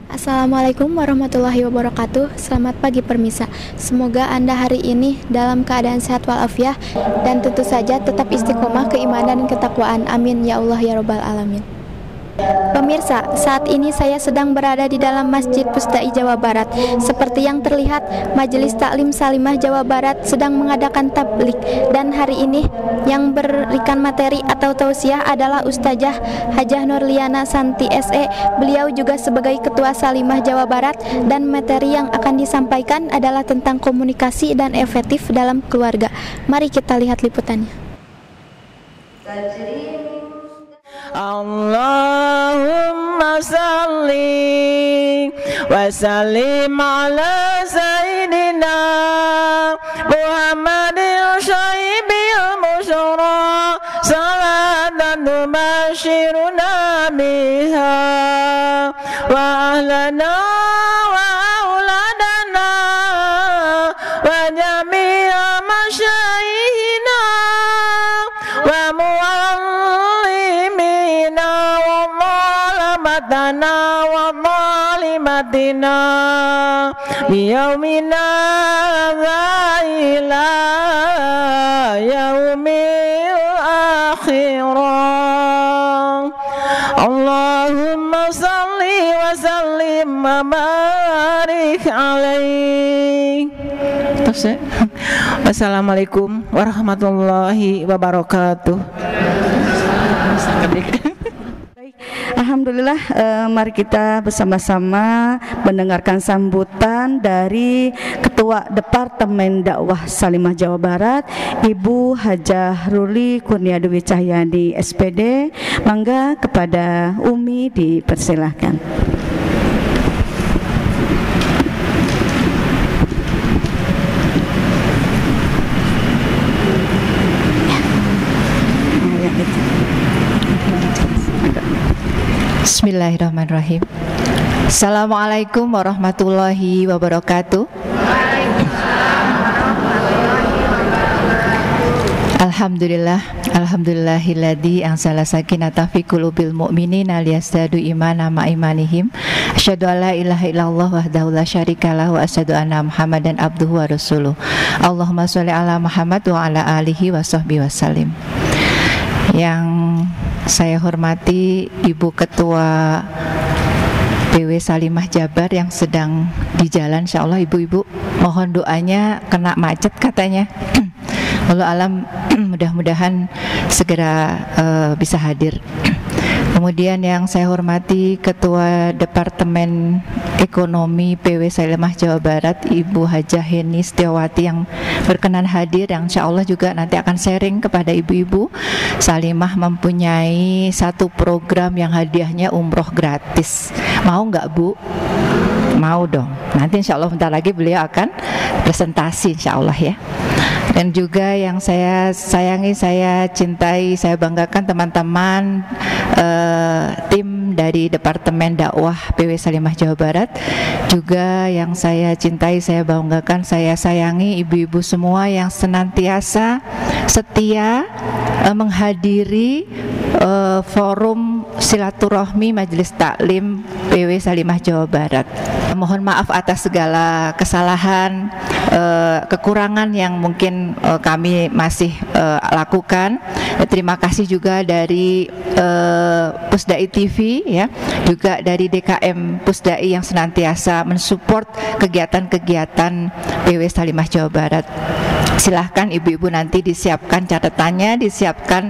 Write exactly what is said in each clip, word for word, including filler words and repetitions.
Assalamualaikum warahmatullahi wabarakatuh. Selamat pagi permisa. Semoga Anda hari ini dalam keadaan sehat walafiat dan tentu saja tetap istiqomah keimanan dan ketakwaan. Amin ya Allah ya Rabbal Alamin. Pemirsa, saat ini saya sedang berada di dalam Masjid Pusdai Jawa Barat. Seperti yang terlihat, Majelis Taklim Salimah Jawa Barat sedang mengadakan tablik. Dan hari ini yang berikan materi atau tausiah adalah Ustazah Hajah Nurliana Santi S E. Beliau juga sebagai Ketua Salimah Jawa Barat. Dan materi yang akan disampaikan adalah tentang komunikasi dan efektif dalam keluarga. Mari kita lihat liputannya. Allahumma salli wa sallim ala sayyidina Muhammadin syaibil musyara salatan tubashiruna biha wa ahlana wa auladana wa jami'a masyaihina wa dana wa malimatina biyaumina ila yaumil akhirah. Allahumma salli wa sallim wa barik alaih. Wassalamualaikum warahmatullahi wabarakatuh. Alhamdulillah, eh, mari kita bersama-sama mendengarkan sambutan dari Ketua Departemen Dakwah Salimah Jawa Barat, Ibu Hajah Ruli Kurnia Dewi Cahyani S P D. Mangga kepada Umi dipersilahkan. Bismillahirrahmanirrahim. Assalamualaikum warahmatullahi wabarakatuh. Alhamdulillah, alhamdulillahilladzi anzala sakinata fi qulubil mu'minina liyazdadu imana ma imanihim. Asyhadu an la ilaha illallah wahdahu la syarikalah wa asyhadu anna Muhammadan abduhu wa rasuluh. Allahumma sholli ala Muhammad wa ala alihi wa sahbihi wasallim. Yang saya hormati Ibu Ketua P W Salimah Jabar yang sedang di jalan, insya Allah ibu-ibu mohon doanya, kena macet katanya. Wallahu alam, mudah-mudahan segera uh, bisa hadir. Kemudian yang saya hormati Ketua Departemen Ekonomi P W Salimah Jawa Barat, Ibu Hajah Heni Setiawati yang berkenan hadir, yang insya Allah juga nanti akan sharing kepada ibu-ibu. Salimah mempunyai satu program yang hadiahnya umroh gratis. Mau nggak Bu? Mau dong. Nanti insya Allah bentar lagi beliau akan presentasi insya Allah ya. Dan juga yang saya sayangi, saya cintai, saya banggakan teman-teman uh, tim dari Departemen Dakwah P W Salimah Jawa Barat. Juga yang saya cintai, saya banggakan, saya sayangi ibu-ibu semua yang senantiasa setia uh, menghadiri uh, forum silaturahmi Majelis Taklim P W Salimah Jawa Barat. Mohon maaf atas segala kesalahan, uh, kekurangan yang mungkin uh, kami masih uh, lakukan. Terima kasih juga dari uh, Pusdai T V ya, juga dari D K M Pusdai yang senantiasa mensupport kegiatan-kegiatan P W Salimah Jawa Barat. Silahkan ibu-ibu nanti disiapkan catatannya, disiapkan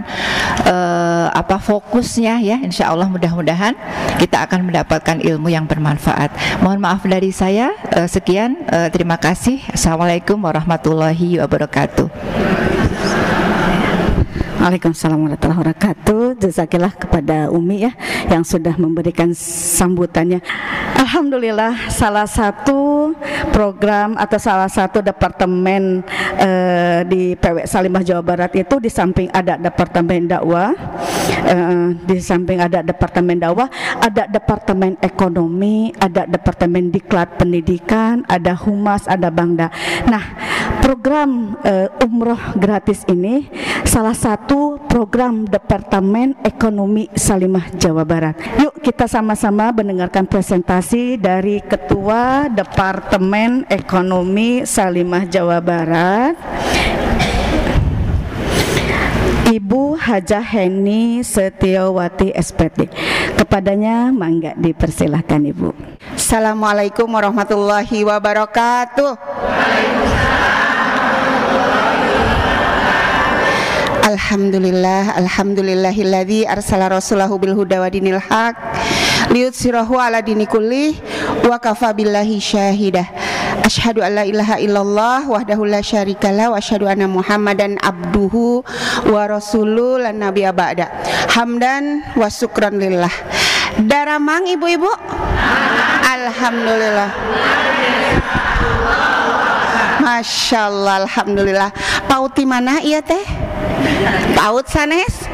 uh, apa fokusnya ya. Insya Allah mudah-mudahan kita akan mendapatkan ilmu yang bermanfaat. Mohon maaf dari saya, uh, sekian, uh, terima kasih. Assalamualaikum warahmatullahi wabarakatuh. Waalaikumsalam warahmatullahi wabarakatuh. Jazakillah kepada Umi ya yang sudah memberikan sambutannya. Alhamdulillah, salah satu program atau salah satu departemen eh, di P W Salimah Jawa Barat itu di samping ada departemen dakwah, eh, di samping ada departemen dakwah, ada departemen ekonomi, ada departemen diklat pendidikan, ada humas, ada bangda. Nah, program eh, umroh gratis ini salah satu program Departemen Ekonomi Salimah Jawa Barat. Yuk kita sama-sama mendengarkan presentasi dari Ketua Departemen Ekonomi Salimah Jawa Barat, Ibu Hajah Heni Setiawati S P D. Kepadanya mangga dipersilahkan Ibu. Assalamualaikum warahmatullahi wabarakatuh. Alhamdulillah, alhamdulillahilladzi arsala rasulahu bil huda wa dinil haq liyutsirahu ala dini kulli wa kafa billahi syahidah. Asyhadu an la ilaha illallah wahdahu la syarikalah wa asyhadu anna Muhammadan abduhu wa rasuluhu lan nabiyya ba'da. Hamdan wa syukran lillah. Daramang ibu-ibu? Alhamdulillah. Masya Allah, alhamdulillah. Pauti mana iya teh? Paut sanes?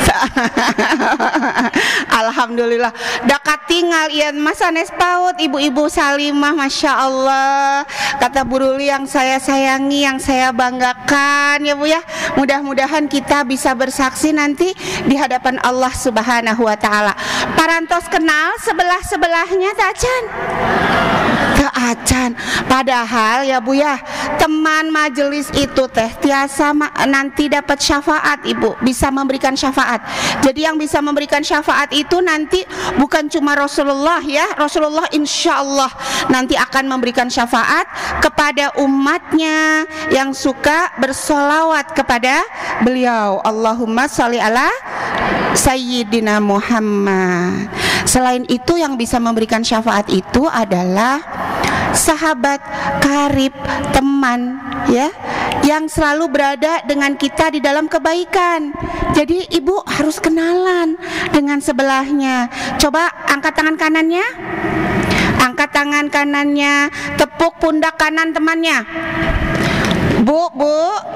Alhamdulillah. Dakat tinggal ian mas sanes paut. Ibu-ibu Salimah, Masya Allah. Kata Bu Ruli yang saya sayangi, yang saya banggakan ya Bu ya. Mudah-mudahan kita bisa bersaksi nanti di hadapan Allah Subhanahu wa Ta'ala. Parantos kenal sebelah-sebelahnya Tacan? Keacan. Padahal ya Bu ya, teman majelis itu teh tiasa nanti dapat syafaat Ibu, bisa memberikan syafaat. Jadi yang bisa memberikan syafaat itu nanti bukan cuma Rasulullah ya. Rasulullah insya Allah nanti akan memberikan syafaat kepada umatnya yang suka bersolawat kepada beliau. Allahumma sholli ala Sayyidina Muhammad. Selain itu yang bisa memberikan syafaat itu adalah sahabat karib, teman ya, yang selalu berada dengan kita di dalam kebaikan. Jadi ibu harus kenalan dengan sebelahnya. Coba angkat tangan kanannya. Angkat tangan kanannya, tepuk pundak kanan temannya. Bu, Bu.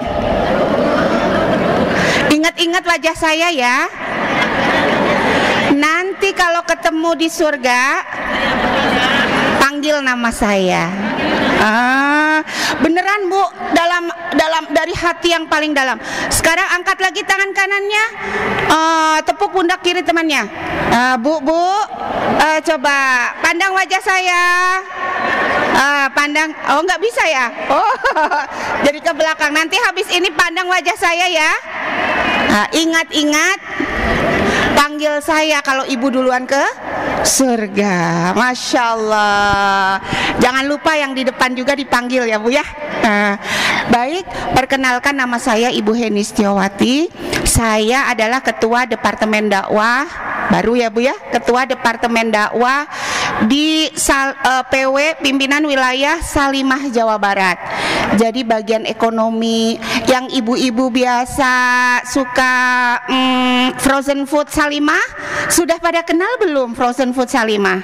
Ingat-ingat wajah saya ya. Nanti kalau ketemu di surga, panggil nama saya. Ah, beneran Bu, dalam dalam dari hati yang paling dalam. Sekarang angkat lagi tangan kanannya, uh, tepuk pundak kiri temannya. Uh, Bu, Bu, uh, coba pandang wajah saya. Uh, pandang, oh nggak bisa ya? Oh, jadi ke belakang. Nanti habis ini pandang wajah saya ya. Uh, ingat-ingat. Panggil saya kalau ibu duluan ke surga. Masya Allah. Jangan lupa yang di depan juga dipanggil ya Bu ya. Nah, baik, perkenalkan nama saya Ibu Heni Setiawati. Saya adalah Ketua Departemen Dakwah, baru ya Bu ya, Ketua Departemen Dakwah di Sal, uh, P W Pimpinan Wilayah Salimah Jawa Barat. Jadi bagian ekonomi yang ibu-ibu biasa suka mm, frozen food Salimah, sudah pada kenal belum frozen food Salimah?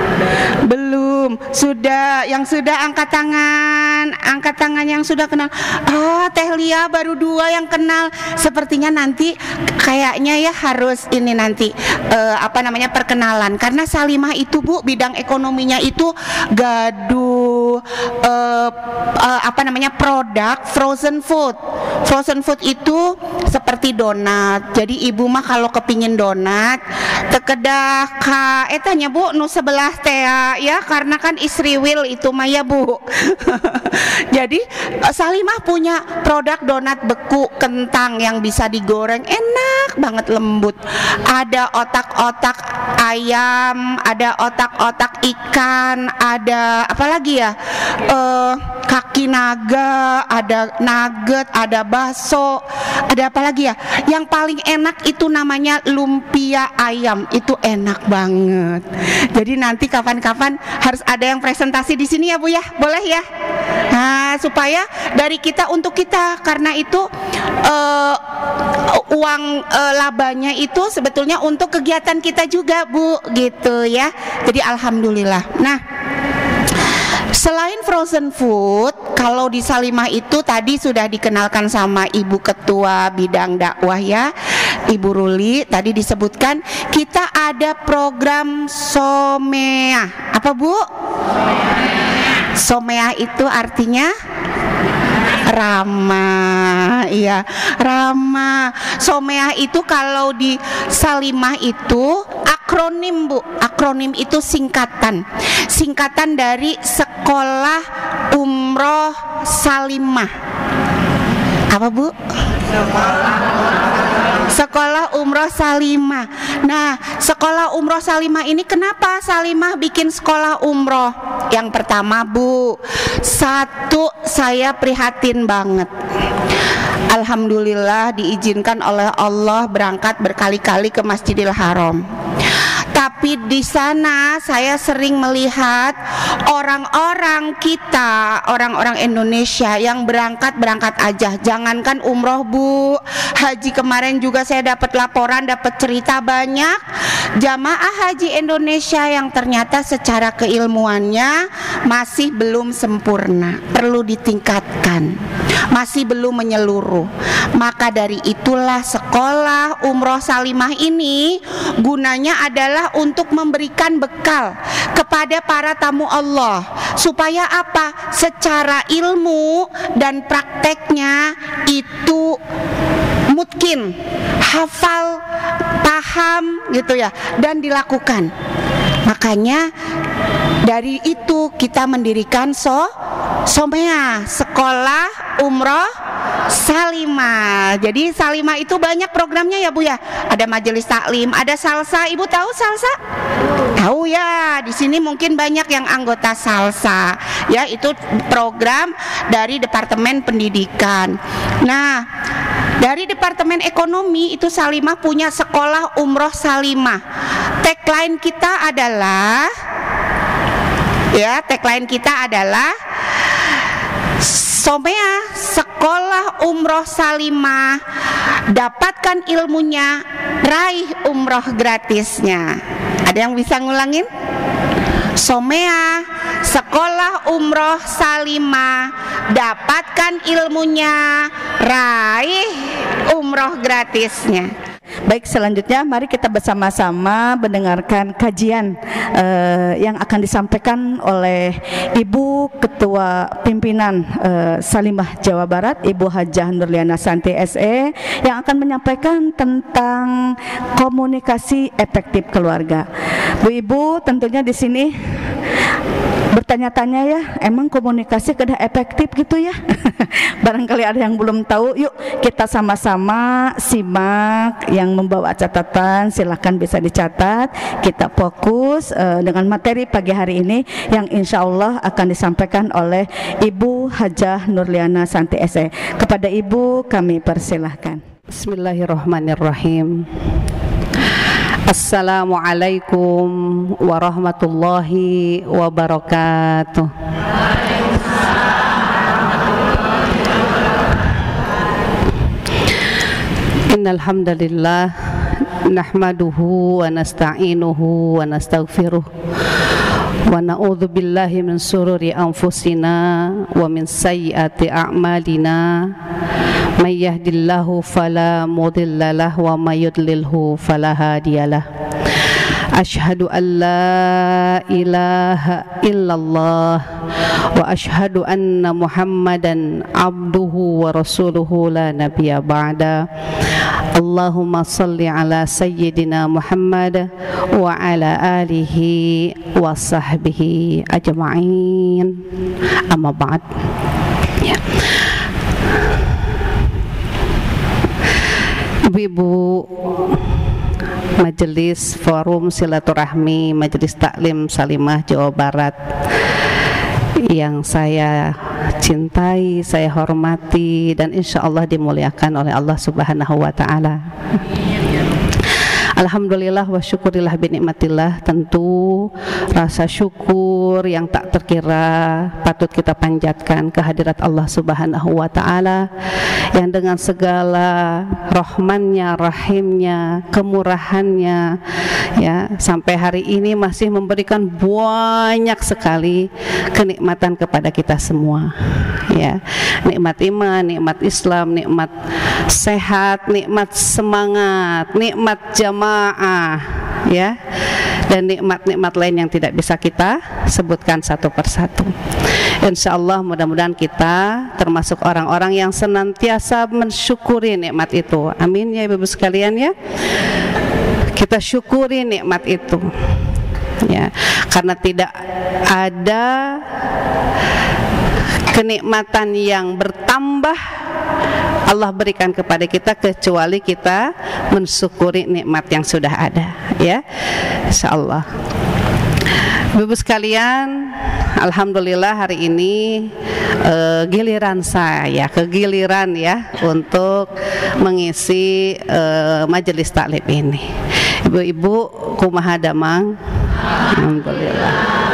Belum. Sudah, yang sudah angkat tangan, angkat tangan yang sudah kenal. Ah, Teh Lia baru dua yang kenal. Sepertinya nanti kayaknya ya harus ini nanti uh, apa namanya perkenalan, karena Salimah itu Bu bidang ekonominya itu gaduh uh, uh, apa namanya produk frozen food. Frozen food itu seperti donat. Jadi ibu mah kalau kepingin donat tekedah ka etanya Bu nu sebelah teh ya, karena kan istri Will itu mah ya Bu. Jadi Salimah punya produk donat beku kentang yang bisa digoreng, enak banget, lembut. Ada otak-otak ayam, ada otak-otak ikan, ada apa lagi ya, uh, kaki naga, ada nugget, ada bakso, ada apa lagi ya, yang paling enak itu namanya lumpia ayam. Itu enak banget. Jadi nanti kapan-kapan harus ada yang presentasi di sini ya Bu ya, boleh ya? Nah, supaya dari kita untuk kita, karena itu uh, uang uh, labanya itu sebetulnya untuk kegiatan kita juga Bu, gitu ya. Jadi alhamdulillah. Nah, selain frozen food, kalau di Salimah itu tadi sudah dikenalkan sama Ibu Ketua Bidang Dakwah ya, Ibu Ruli, tadi disebutkan kita ada program Someah. Apa Bu? Someah itu artinya Rama, iya Rama. Someah itu kalau di Salimah itu akronim Bu. Akronim itu singkatan. Singkatan dari Sekolah Umroh Salimah. Apa Bu? Sekolah Umroh Salimah. Nah, Sekolah Umroh Salimah ini kenapa Salimah bikin sekolah umroh? Yang pertama Bu, satu, saya prihatin banget. Alhamdulillah diizinkan oleh Allah berangkat berkali-kali ke Masjidil Haram. Tapi di sana saya sering melihat orang-orang kita, orang-orang Indonesia yang berangkat-berangkat aja. Jangankan umroh Bu, haji kemarin juga saya dapat laporan, dapat cerita banyak jamaah haji Indonesia yang ternyata secara keilmuannya masih belum sempurna, perlu ditingkatkan, masih belum menyeluruh. Maka dari itulah Sekolah Umroh Salimah ini gunanya adalah untuk memberikan bekal kepada para tamu Allah, supaya apa? Secara ilmu dan prakteknya itu mungkin hafal, paham gitu ya, dan dilakukan. Makanya dari itu kita mendirikan so Somea, Sekolah Umroh Salimah. Jadi Salimah itu banyak programnya ya Bu ya. Ada majelis taklim, ada salsa. Ibu tahu salsa? Tahu ya. Di sini mungkin banyak yang anggota salsa. Ya, itu program dari Departemen Pendidikan. Nah, dari Departemen Ekonomi itu Salimah punya Sekolah Umroh Salimah. Tagline kita adalah ya, tagline kita adalah Somea, Sekolah Umroh Salimah, dapatkan ilmunya, raih umroh gratisnya. Ada yang bisa ngulangin? Somea, Sekolah Umroh Salimah, dapatkan ilmunya, raih umroh gratisnya. Baik, selanjutnya mari kita bersama-sama mendengarkan kajian uh, yang akan disampaikan oleh Ibu Ketua Pimpinan uh, Salimah Jawa Barat, Ibu Hajah Nurliana Santi S E, yang akan menyampaikan tentang komunikasi efektif keluarga. Bu Ibu tentunya di sini bertanya-tanya ya, emang komunikasi kedah efektif gitu ya? Barangkali ada yang belum tahu. Yuk kita sama-sama simak. Yang membawa catatan silahkan bisa dicatat. Kita fokus uh, dengan materi pagi hari ini yang insya Allah akan disampaikan oleh Ibu Hajah Nurliana Santi S E. Kepada Ibu kami persilahkan. Bismillahirrahmanirrahim. Assalamualaikum warahmatullahi wabarakatuh. Innal hamdalillah nahmaduhu wa nasta'inuhu wa nastaghfiruh wa na'udzu billahi min sururi anfusina wa min sayyiati a'malina. May yahdihillahu fala mudilla lahu wa may yudlilhu fala hadiyalah. Asyhadu an la ilaha illallah wa asyhadu anna Muhammadan abduhu wa rasuluhu la nabiyya ba'da. Allahumma salli ala sayyidina Muhammad wa ala alihi wa sahbihi ajma'in. Amma ba'd. Ya. Ibu-ibu Majelis Forum Silaturahmi Majelis Taklim Salimah Jawa Barat yang saya cintai, saya hormati, dan insya Allah dimuliakan oleh Allah Subhanahu wa Ta'ala. Alhamdulillah wa syukurillah binikmatillah. Tentu rasa syukur yang tak terkira patut kita panjatkan kehadirat Allah Subhanahu wa Ta'ala yang dengan segala rahmannya, rahimnya, kemurahannya ya, sampai hari ini masih memberikan banyak sekali kenikmatan kepada kita semua ya. Nikmat iman, nikmat Islam, nikmat sehat, nikmat semangat, nikmat jamaah ya, dan nikmat-nikmat lain yang tidak bisa kita sebutkan satu persatu. Insya Allah mudah-mudahan kita termasuk orang-orang yang senantiasa mensyukuri nikmat itu. Amin ya Ibu sekalian ya. Kita syukuri nikmat itu ya, karena tidak ada kenikmatan yang bertambah Allah berikan kepada kita kecuali kita mensyukuri nikmat yang sudah ada ya, insyaallah. Ibu sekalian, alhamdulillah hari ini uh, giliran saya, kegiliran ya untuk mengisi uh, majelis taklim ini. Ibu-ibu kumaha damang? Alhamdulillah.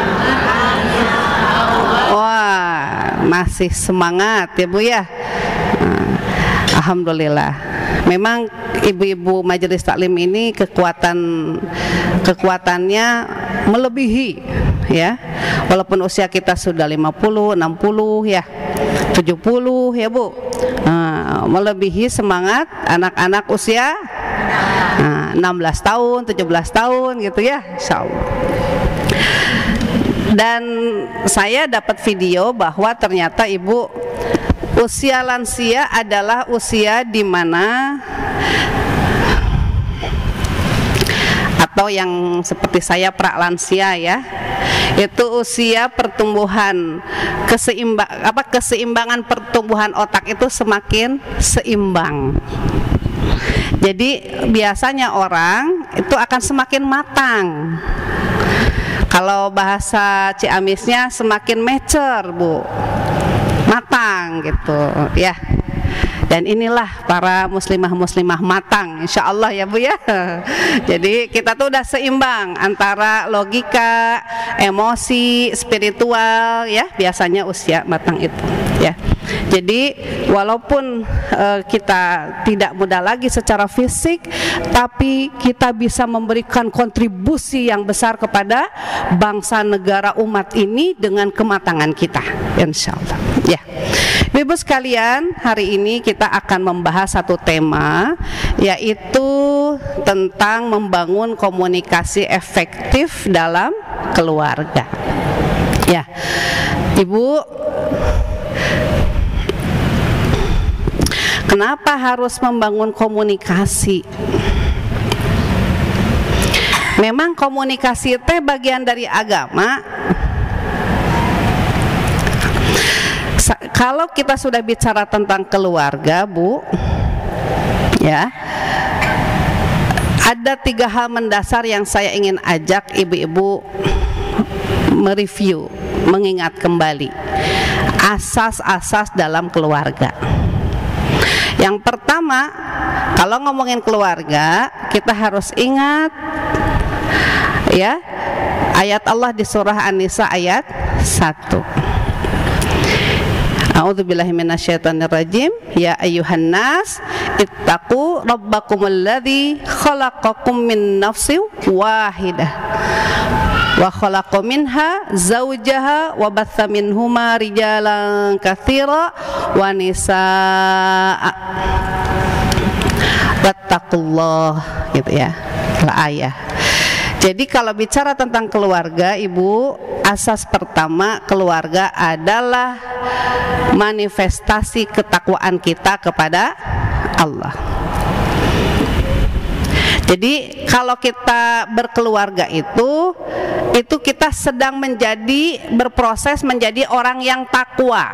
Wah, masih semangat ya Bu ya. Nah, alhamdulillah. Memang ibu-ibu majelis taklim ini kekuatan kekuatannya melebihi ya. Walaupun usia kita sudah lima puluh, enam puluh ya, tujuh puluh ya Bu. Nah, melebihi semangat anak-anak usia nah, enam belas tahun, tujuh belas tahun gitu ya, insyaallah. Dan saya dapat video bahwa ternyata Ibu, usia lansia adalah usia di mana atau yang seperti saya pralansia ya, itu usia pertumbuhan keseimbang apa keseimbangan pertumbuhan otak itu semakin seimbang. Jadi biasanya orang itu akan semakin matang. Kalau bahasa Ciamisnya semakin mature Bu, matang gitu ya. Dan inilah para muslimah-muslimah matang insya Allah ya Bu ya. Jadi kita tuh udah seimbang antara logika, emosi, spiritual ya, biasanya usia matang itu ya. Jadi walaupun uh, kita tidak muda lagi secara fisik, tapi kita bisa memberikan kontribusi yang besar kepada bangsa, negara, umat ini dengan kematangan kita insya Allah ya. Ibu sekalian, hari ini kita akan membahas satu tema, yaitu tentang membangun komunikasi efektif dalam keluarga. Ya, Ibu, kenapa harus membangun komunikasi? Memang komunikasi itu bagian dari agama. Kalau kita sudah bicara tentang keluarga Bu ya, ada tiga hal mendasar yang saya ingin ajak ibu-ibu mereview, mengingat kembali asas-asas dalam keluarga. Yang pertama, kalau ngomongin keluarga, kita harus ingat ya, ayat Allah di surah An-Nisa ayat satu. A'udzubillahi minasyaitonirrajim. Ya ayyuhan nas ittaqu rabbakumul ladzi khalaqakum min nafsin wahidah wa khalaqa minha zawjaha wa batha minhuma rijalan katsira wa nisaa wattaqullah gitu ya, ayat. Jadi kalau bicara tentang keluarga Ibu, asas pertama keluarga adalah manifestasi ketakwaan kita kepada Allah. Jadi kalau kita berkeluarga itu, itu kita sedang menjadi, berproses menjadi orang yang takwa.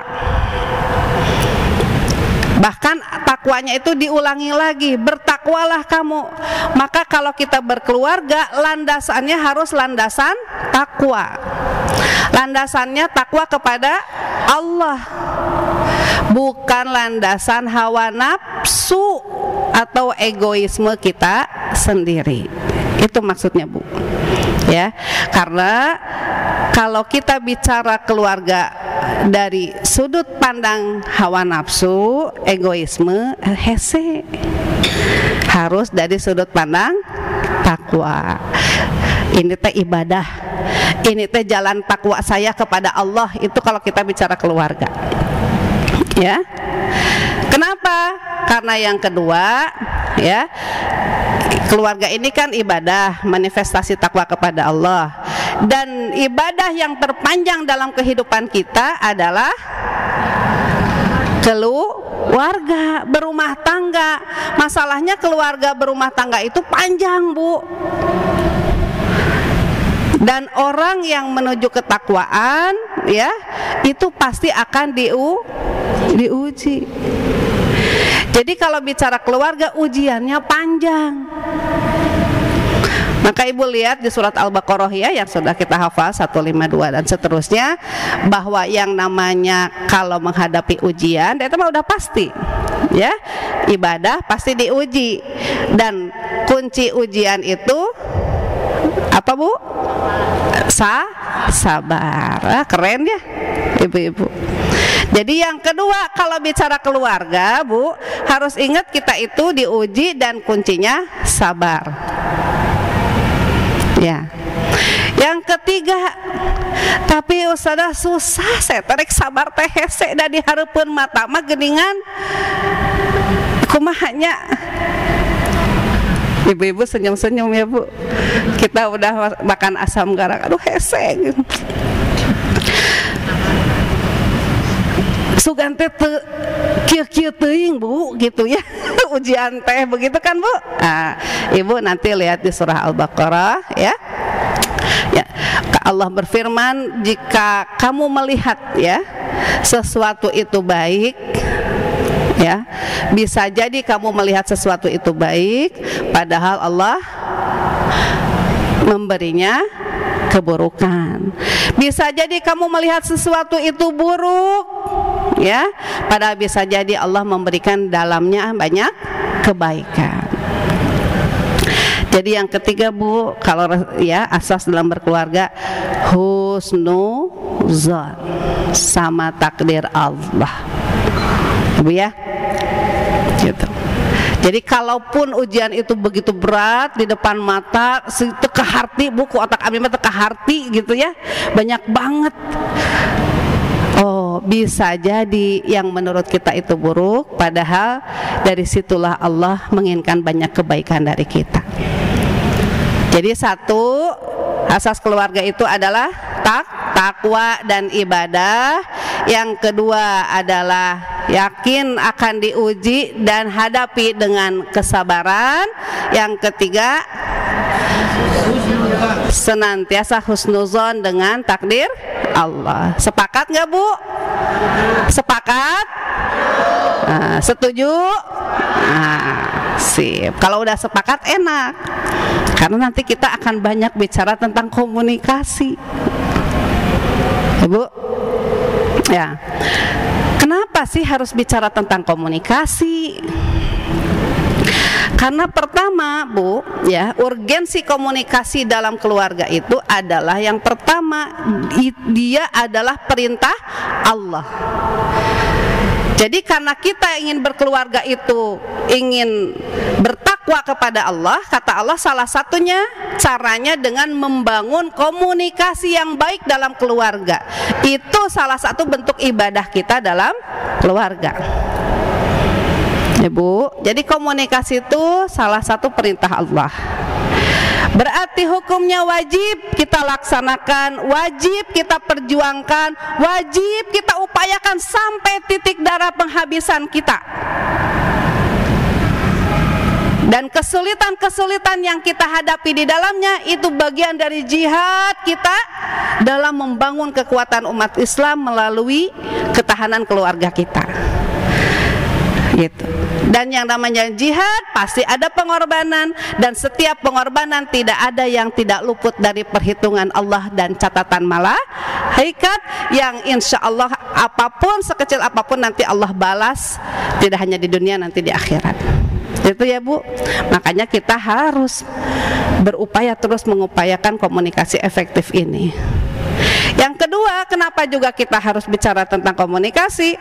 Bahkan takwanya itu diulangi lagi, bertakwalah kamu. Maka kalau kita berkeluarga, landasannya harus landasan takwa. Landasannya takwa kepada Allah, bukan landasan hawa nafsu atau egoisme kita sendiri. Itu maksudnya Bu ya. Karena kalau kita bicara keluarga dari sudut pandang hawa nafsu, egoisme, hese, harus dari sudut pandang takwa. Ini teh ibadah, ini teh jalan takwa saya kepada Allah. Itu kalau kita bicara keluarga ya. Kenapa? Karena yang kedua ya, keluarga ini kan ibadah, manifestasi takwa kepada Allah. Dan ibadah yang terpanjang dalam kehidupan kita adalah keluarga, berumah tangga. Masalahnya keluarga berumah tangga itu panjang, Bu. Dan orang yang menuju ketakwaan, ya, itu pasti akan diu, diuji. Jadi kalau bicara keluarga, ujiannya panjang. Maka ibu lihat di surat Al-Baqarah ya, yang sudah kita hafal seratus lima puluh dua dan seterusnya, bahwa yang namanya kalau menghadapi ujian, itu mah udah pasti, ya, ibadah pasti diuji. Dan kunci ujian itu apa, Bu? Sa sabar. Ah, keren ya ibu-ibu. Jadi yang kedua, kalau bicara keluarga, Bu, harus ingat kita itu diuji dan kuncinya sabar. Ya. Yang ketiga, tapi Ustazah susah saya tarik sabar teh hese da dihareupeun mata mah geuningan kumahanya. Ibu-ibu senyum-senyum ya, Bu. Kita udah makan asam garam, aduh hese. Sugan teh kieu-kieu teuing, Bu, gitu ya. Ujian teh begitu kan, Bu? Nah, Ibu nanti lihat di surah Al-Baqarah ya. Ya, Allah berfirman, jika kamu melihat ya sesuatu itu baik, ya, bisa jadi kamu melihat sesuatu itu baik, padahal Allah memberinya keburukan. Bisa jadi kamu melihat sesuatu itu buruk, ya, padahal bisa jadi Allah memberikan dalamnya banyak kebaikan. Jadi yang ketiga, Bu, kalau ya asas dalam berkeluarga, husnuzon sama takdir Allah, Bu ya, gitu. Jadi kalaupun ujian itu begitu berat di depan mata, itu ke harti, buku otak abdi mah ke harti gitu ya, banyak banget. Oh, bisa jadi yang menurut kita itu buruk, padahal dari situlah Allah menginginkan banyak kebaikan dari kita. Jadi satu, asas keluarga itu adalah tak, takwa dan ibadah. Yang kedua adalah yakin akan diuji dan hadapi dengan kesabaran. Yang ketiga, senantiasa husnuzon dengan takdir Allah. Sepakat nggak, Bu? Sepakat? Nah, setuju? Nah, sip. Kalau udah sepakat enak, karena nanti kita akan banyak bicara tentang komunikasi, Ibu. Ya, kenapa sih harus bicara tentang komunikasi? Karena pertama, Bu, ya, urgensi komunikasi dalam keluarga itu adalah yang pertama, dia adalah perintah Allah. Jadi karena kita ingin berkeluarga itu ingin bertakwa kepada Allah, kata Allah salah satunya caranya dengan membangun komunikasi yang baik dalam keluarga. Itu salah satu bentuk ibadah kita dalam keluarga. Ibu, jadi komunikasi itu salah satu perintah Allah. Berarti hukumnya wajib kita laksanakan, wajib kita perjuangkan, wajib kita upayakan sampai titik darah penghabisan kita. Dan kesulitan-kesulitan yang kita hadapi di dalamnya itu bagian dari jihad kita dalam membangun kekuatan umat Islam melalui ketahanan keluarga kita. Gitu. Dan yang namanya jihad pasti ada pengorbanan, dan setiap pengorbanan tidak ada yang tidak luput dari perhitungan Allah dan catatan malaikat yang insya Allah apapun, sekecil apapun nanti Allah balas, tidak hanya di dunia, nanti di akhirat. Itu ya, Bu. Makanya kita harus berupaya terus mengupayakan komunikasi efektif ini. Yang kedua, kenapa juga kita harus bicara tentang komunikasi?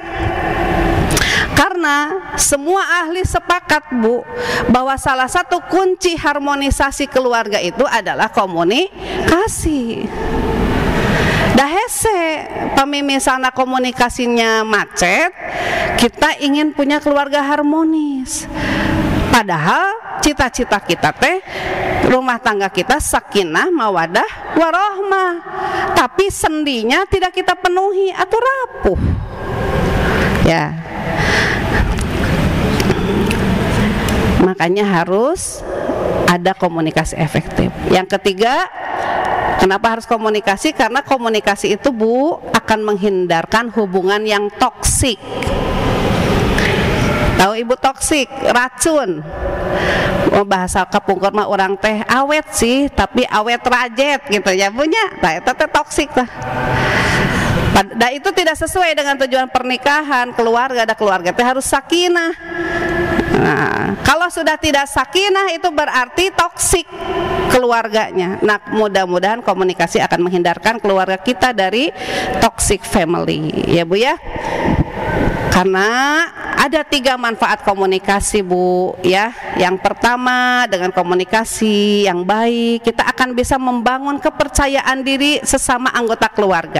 Karena semua ahli sepakat, Bu, bahwa salah satu kunci harmonisasi keluarga itu adalah komunikasi. Dahese pamimisana komunikasinya macet, kita ingin punya keluarga harmonis. Padahal cita-cita kita teh rumah tangga kita sakinah, mawadah, warohmah, tapi sendinya tidak kita penuhi atau rapuh. Ya, makanya harus ada komunikasi efektif. Yang ketiga, kenapa harus komunikasi? Karena komunikasi itu Bu akan menghindarkan hubungan yang toksik. Tahu Ibu toksik, racun. Oh, bahasa kapungkur mah orang teh awet sih, tapi awet rajet gitu ya punya. Nah, itu teh toksik tah. Nah, itu tidak sesuai dengan tujuan pernikahan, keluarga. Ada keluarga teh harus sakinah. Nah, kalau sudah tidak sakinah itu berarti toksik keluarganya. Nah, mudah-mudahan komunikasi akan menghindarkan keluarga kita dari toxic family, ya Bu ya. Karena ada tiga manfaat komunikasi Bu ya. Yang pertama, dengan komunikasi yang baik kita akan bisa membangun kepercayaan diri sesama anggota keluarga.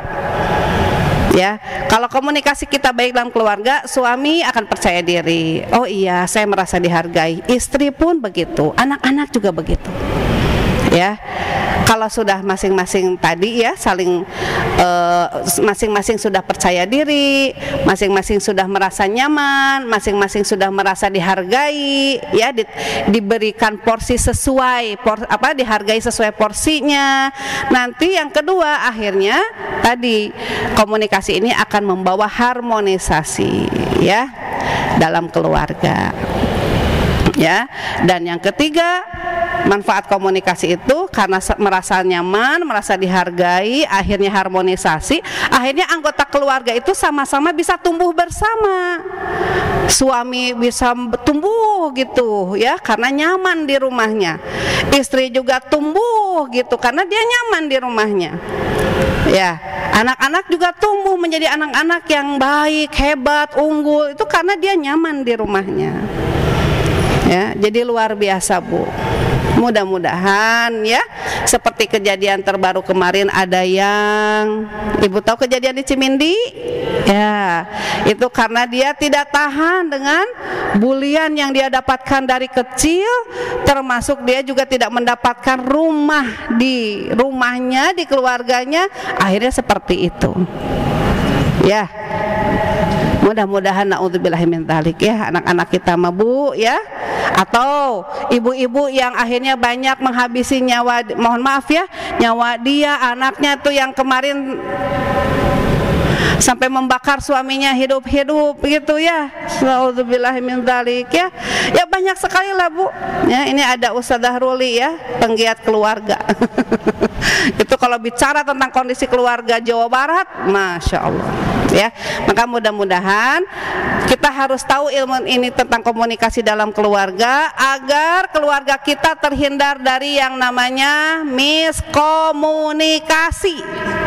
Ya, kalau komunikasi kita baik dalam keluarga, suami akan percaya diri. Oh iya, saya merasa dihargai. Istri pun begitu, anak-anak juga begitu. Ya, kalau sudah masing-masing tadi ya saling masing-masing uh, sudah percaya diri, masing-masing sudah merasa nyaman, masing-masing sudah merasa dihargai, ya di, diberikan porsi sesuai por, apa dihargai sesuai porsinya. Nanti yang kedua akhirnya tadi komunikasi ini akan membawa harmonisasi ya dalam keluarga. Ya, dan yang ketiga, manfaat komunikasi itu karena merasa nyaman, merasa dihargai, akhirnya harmonisasi, akhirnya anggota keluarga itu sama-sama bisa tumbuh bersama. Suami bisa tumbuh gitu ya karena nyaman di rumahnya. Istri juga tumbuh gitu karena dia nyaman di rumahnya. Ya, anak-anak juga tumbuh menjadi anak-anak yang baik, hebat, unggul itu karena dia nyaman di rumahnya. Ya, jadi luar biasa Bu. Mudah-mudahan ya seperti kejadian terbaru kemarin ada yang Ibu tahu kejadian di Cimindi ya, itu karena dia tidak tahan dengan bulian yang dia dapatkan dari kecil, termasuk dia juga tidak mendapatkan rumah di rumahnya, di keluarganya, akhirnya seperti itu ya. Mudah-mudahan naudzubillahi min dzalik ya anak-anak kita mah Bu ya, atau ibu-ibu yang akhirnya banyak menghabisi nyawa, mohon maaf ya, nyawa dia, anaknya tuh yang kemarin sampai membakar suaminya hidup-hidup gitu ya. Naudzubillahi min dzalik ya. Ya banyak sekali lah Bu. Ya, ini ada Ustadzah Ruli ya, penggiat keluarga. Itu kalau bicara tentang kondisi keluarga Jawa Barat, Masya Allah ya. Maka mudah-mudahan kita harus tahu ilmu ini tentang komunikasi dalam keluarga agar keluarga kita terhindar dari yang namanya miskomunikasi,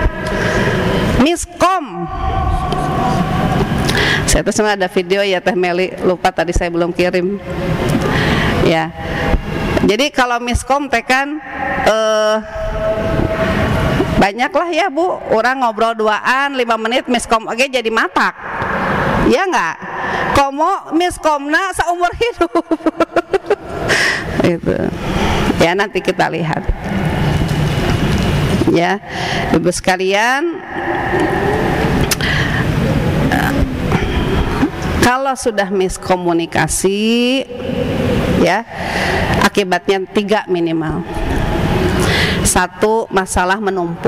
miskom. Saya tuh sebenarnya ada video ya Teh Meli, lupa tadi saya belum kirim ya. Jadi kalau miskom teh kan eh, banyak lah ya Bu, orang ngobrol duaan lima menit miskom oke jadi matak ya enggak, komo miskomna seumur hidup. Itu ya, nanti kita lihat ya Ibu sekalian. Kalau sudah miskomunikasi ya akibatnya tiga minimal. Satu, masalah menumpuk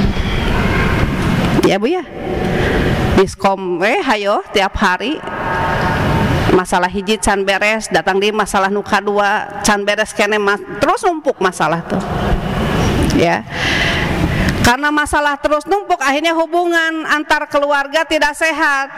ya Bu ya. Miskom eh hayo tiap hari masalah hiji can beres, datang di masalah nuka dua can beres kene mas, terus numpuk masalah tuh ya. Karena masalah terus numpuk akhirnya hubungan antar keluarga tidak sehat.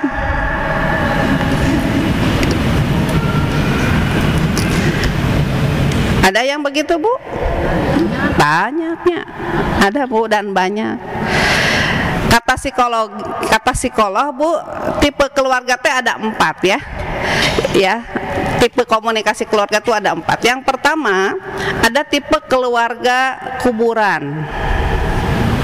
Ada yang begitu Bu? Banyaknya ada Bu, dan banyak. Kata psikolog, kata psikolog Bu, tipe keluarga teh ada empat ya. Ya, tipe komunikasi keluarga itu ada empat. Yang pertama ada tipe keluarga kuburan.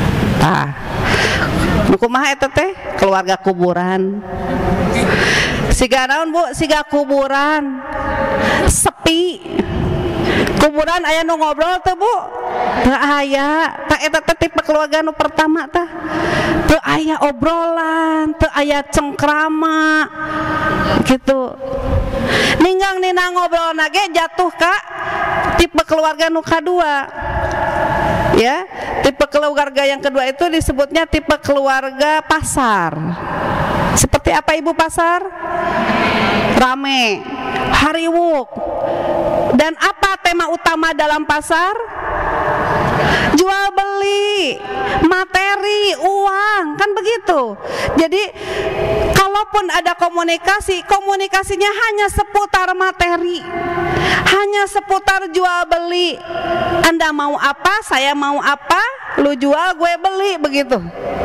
Ah, kumaha eta teh? Keluarga kuburan. Siga naon Bu? Siga kuburan sepi. Kuburan aya nu ngobrol teh Bu? Teu aya. Tah eta teh tipe keluarga nu pertama tah. Teu aya obrolan, teu aya cengkrama gitu. Ninggang nina ngobrol nage jatuh ka tipe keluarga nu kadua. Ya, tipe keluarga yang kedua itu disebutnya tipe keluarga pasar. Seperti apa Ibu pasar? Rame, hariwuk. Dan apa tema utama dalam pasar? Jual beli, materi, uang, kan begitu. Jadi kalaupun ada komunikasi, komunikasinya hanya seputar materi, hanya seputar jual beli. Anda mau apa, saya mau apa, lu jual, gue beli, begitu.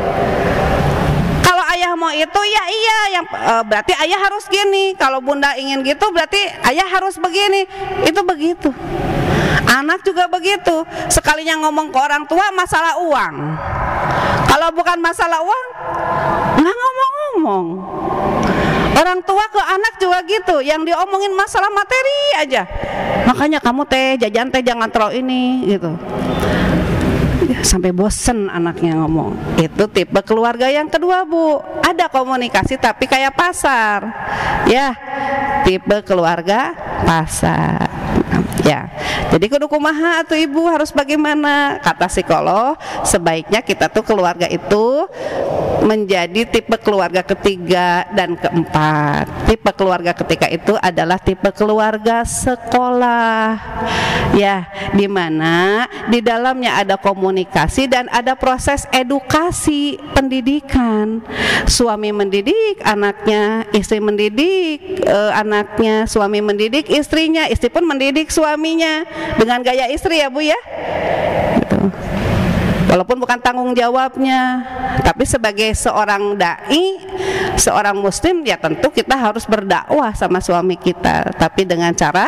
Kalau ayah mau itu ya iya, yang e, berarti ayah harus gini. Kalau bunda ingin gitu berarti ayah harus begini. Itu begitu. Anak juga begitu. Sekalinya ngomong ke orang tua masalah uang. Kalau bukan masalah uang, nggak ngomong-ngomong. Orang tua ke anak juga gitu. Yang diomongin masalah materi aja. Makanya kamu teh jajan teh jangan terlalu ini gitu. Sampai bosen anaknya ngomong. Itu tipe keluarga yang kedua Bu. Ada komunikasi tapi kayak pasar. Ya, tipe keluarga pasar. Ya, jadi kudu kumaha atuh Ibu, harus bagaimana? Kata psikolog, sebaiknya kita tuh keluarga itu menjadi tipe keluarga ketiga dan keempat. Tipe keluarga ketiga itu adalah tipe keluarga sekolah. Ya, di mana di dalamnya ada komunikasi dan ada proses edukasi pendidikan. Suami mendidik anaknya, istri mendidik e, anaknya, suami mendidik istrinya, istri pun mendidik suaminya dengan gaya istri ya Bu ya. Gitu. Walaupun bukan tanggung jawabnya, tapi sebagai seorang dai, seorang muslim ya tentu kita harus berdakwah sama suami kita, tapi dengan cara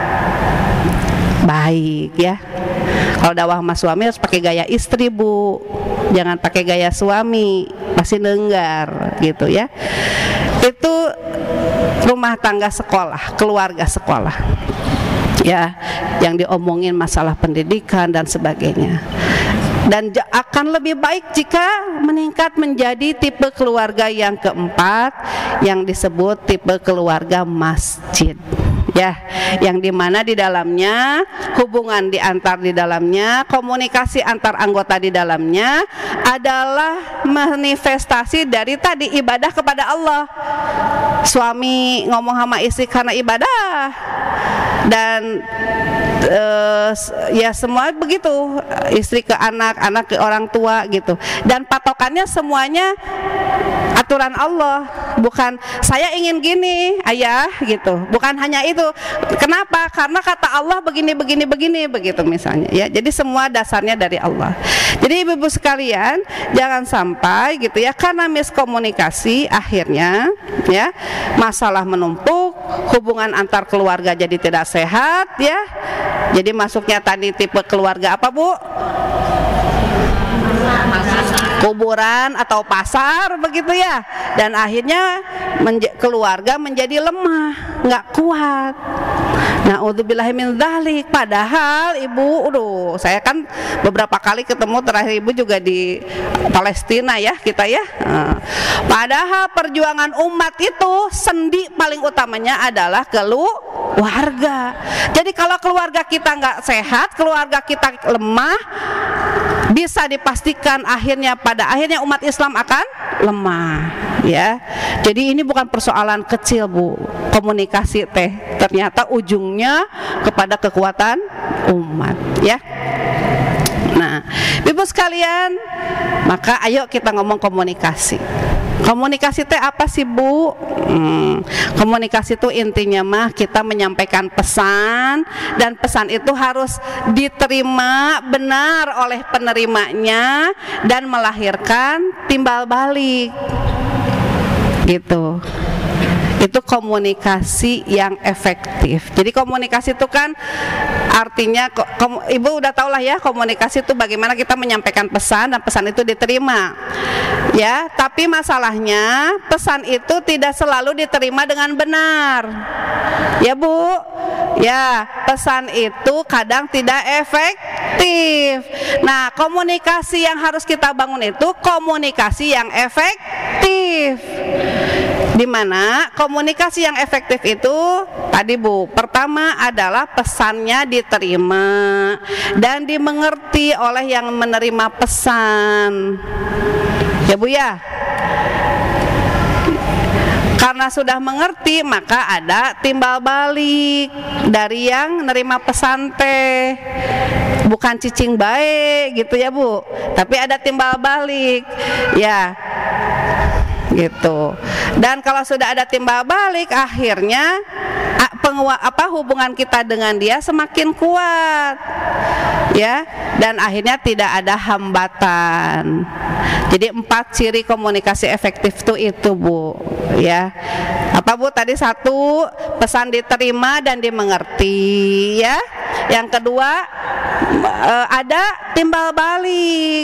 baik ya. Kalau dakwah sama suami harus pakai gaya istri Bu, jangan pakai gaya suami, pasti nenggar gitu ya. Itu rumah tangga sekolah, keluarga sekolah ya, yang diomongin masalah pendidikan dan sebagainya. Dan akan lebih baik jika meningkat menjadi tipe keluarga yang keempat, yang disebut tipe keluarga masjid. Ya, yang dimana di dalamnya hubungan di antar di dalamnya, komunikasi antar anggota di dalamnya adalah manifestasi dari tadi ibadah kepada Allah. Suami ngomong sama istri karena ibadah, dan uh, ya semua begitu, istri ke anak, anak ke orang tua gitu. Dan patokannya semuanya aturan Allah, bukan saya ingin gini ayah gitu, bukan hanya itu. Kenapa? Karena kata Allah begini begini begini begitu misalnya ya. Jadi semua dasarnya dari Allah. Jadi ibu-ibu sekalian, jangan sampai gitu ya, karena miskomunikasi akhirnya ya masalah menumpuk, hubungan antar keluarga jadi tidak sehat ya. Jadi masuknya tadi tipe keluarga apa Bu? Kuburan atau pasar begitu ya. Dan akhirnya menja- keluarga menjadi lemah, nggak kuat. Na'udzubillahi min dzalik. Padahal Ibu, aduh, saya kan beberapa kali ketemu, terakhir Ibu juga di Palestina ya kita ya. Nah, padahal perjuangan umat itu sendi paling utamanya adalah keluarga. Jadi kalau keluarga kita nggak sehat, keluarga kita lemah, bisa dipastikan akhirnya pada akhirnya umat Islam akan lemah ya. Jadi ini bukan persoalan kecil Bu, komunikasi teh ternyata ujungnya kepada kekuatan umat ya. Nah, Ibu sekalian, maka ayo kita ngomong komunikasi. Komunikasi teh apa sih Bu? Hmm, komunikasi itu intinya mah kita menyampaikan pesan, dan pesan itu harus diterima benar oleh penerimanya dan melahirkan timbal balik gitu. Itu komunikasi yang efektif. Jadi komunikasi itu kan artinya, Ibu udah tahu lah ya, komunikasi itu bagaimana kita menyampaikan pesan dan pesan itu diterima. Ya, tapi masalahnya pesan itu tidak selalu diterima dengan benar. Ya Bu, ya pesan itu kadang tidak efektif. Nah, komunikasi yang harus kita bangun itu komunikasi yang efektif. Di mana komunikasi yang efektif itu tadi Bu, pertama adalah pesannya diterima dan dimengerti oleh yang menerima pesan. Ya Bu ya. Karena sudah mengerti, maka ada timbal balik dari yang nerima pesan teh. Bukan cicing baik gitu ya Bu, tapi ada timbal balik. Ya, gitu. Dan kalau sudah ada timbal balik, akhirnya pengua, apa hubungan kita dengan dia semakin kuat, ya. Dan akhirnya tidak ada hambatan. Jadi empat ciri komunikasi efektif itu itu Bu, ya. Apa Bu tadi? Satu, pesan diterima dan dimengerti, ya. Yang kedua, ada timbal balik.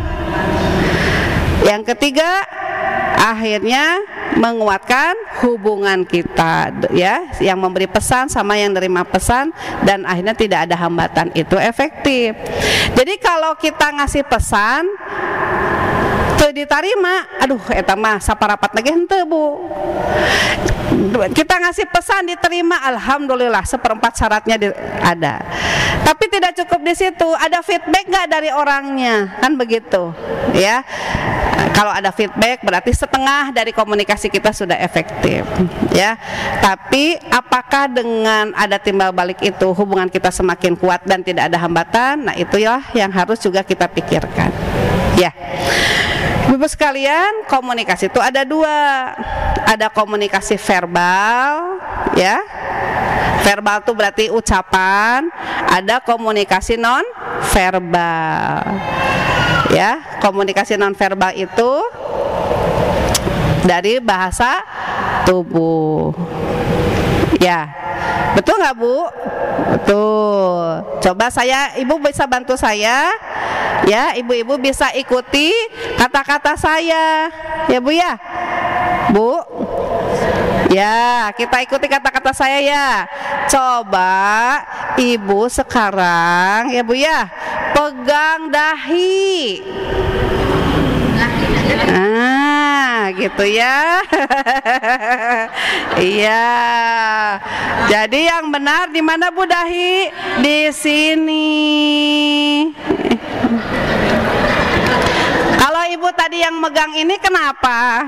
Yang ketiga, akhirnya menguatkan hubungan kita, ya, yang memberi pesan sama yang nerima pesan, dan akhirnya tidak ada hambatan. Itu efektif. Jadi kalau kita ngasih pesan teu diterima, aduh eta mah saparapat lagi henteu Bu. Kita ngasih pesan diterima, alhamdulillah seperempat syaratnya di, ada. Tapi tidak cukup di situ, ada feedback nggak dari orangnya, kan begitu, ya. Kalau ada feedback berarti setengah dari komunikasi kita sudah efektif, ya. Tapi apakah dengan ada timbal balik itu hubungan kita semakin kuat dan tidak ada hambatan? Nah, itulah yang harus juga kita pikirkan, ya. Ibu sekalian, komunikasi itu ada dua. Ada komunikasi verbal, ya. Verbal itu berarti ucapan. Ada komunikasi non verbal. Ya, komunikasi non verbal itu dari bahasa tubuh. Ya, betul nggak Bu? Betul. Coba saya, Ibu bisa bantu saya, ya. Ibu-ibu bisa ikuti kata-kata saya, ya Bu ya. Bu, ya, kita ikuti kata-kata saya ya. Coba Ibu sekarang, ya Bu ya, pegang dahi. Ah, gitu ya. Iya. Jadi yang benar di mana Bu dahi? Di sini. Kalau Ibu tadi yang megang ini kenapa?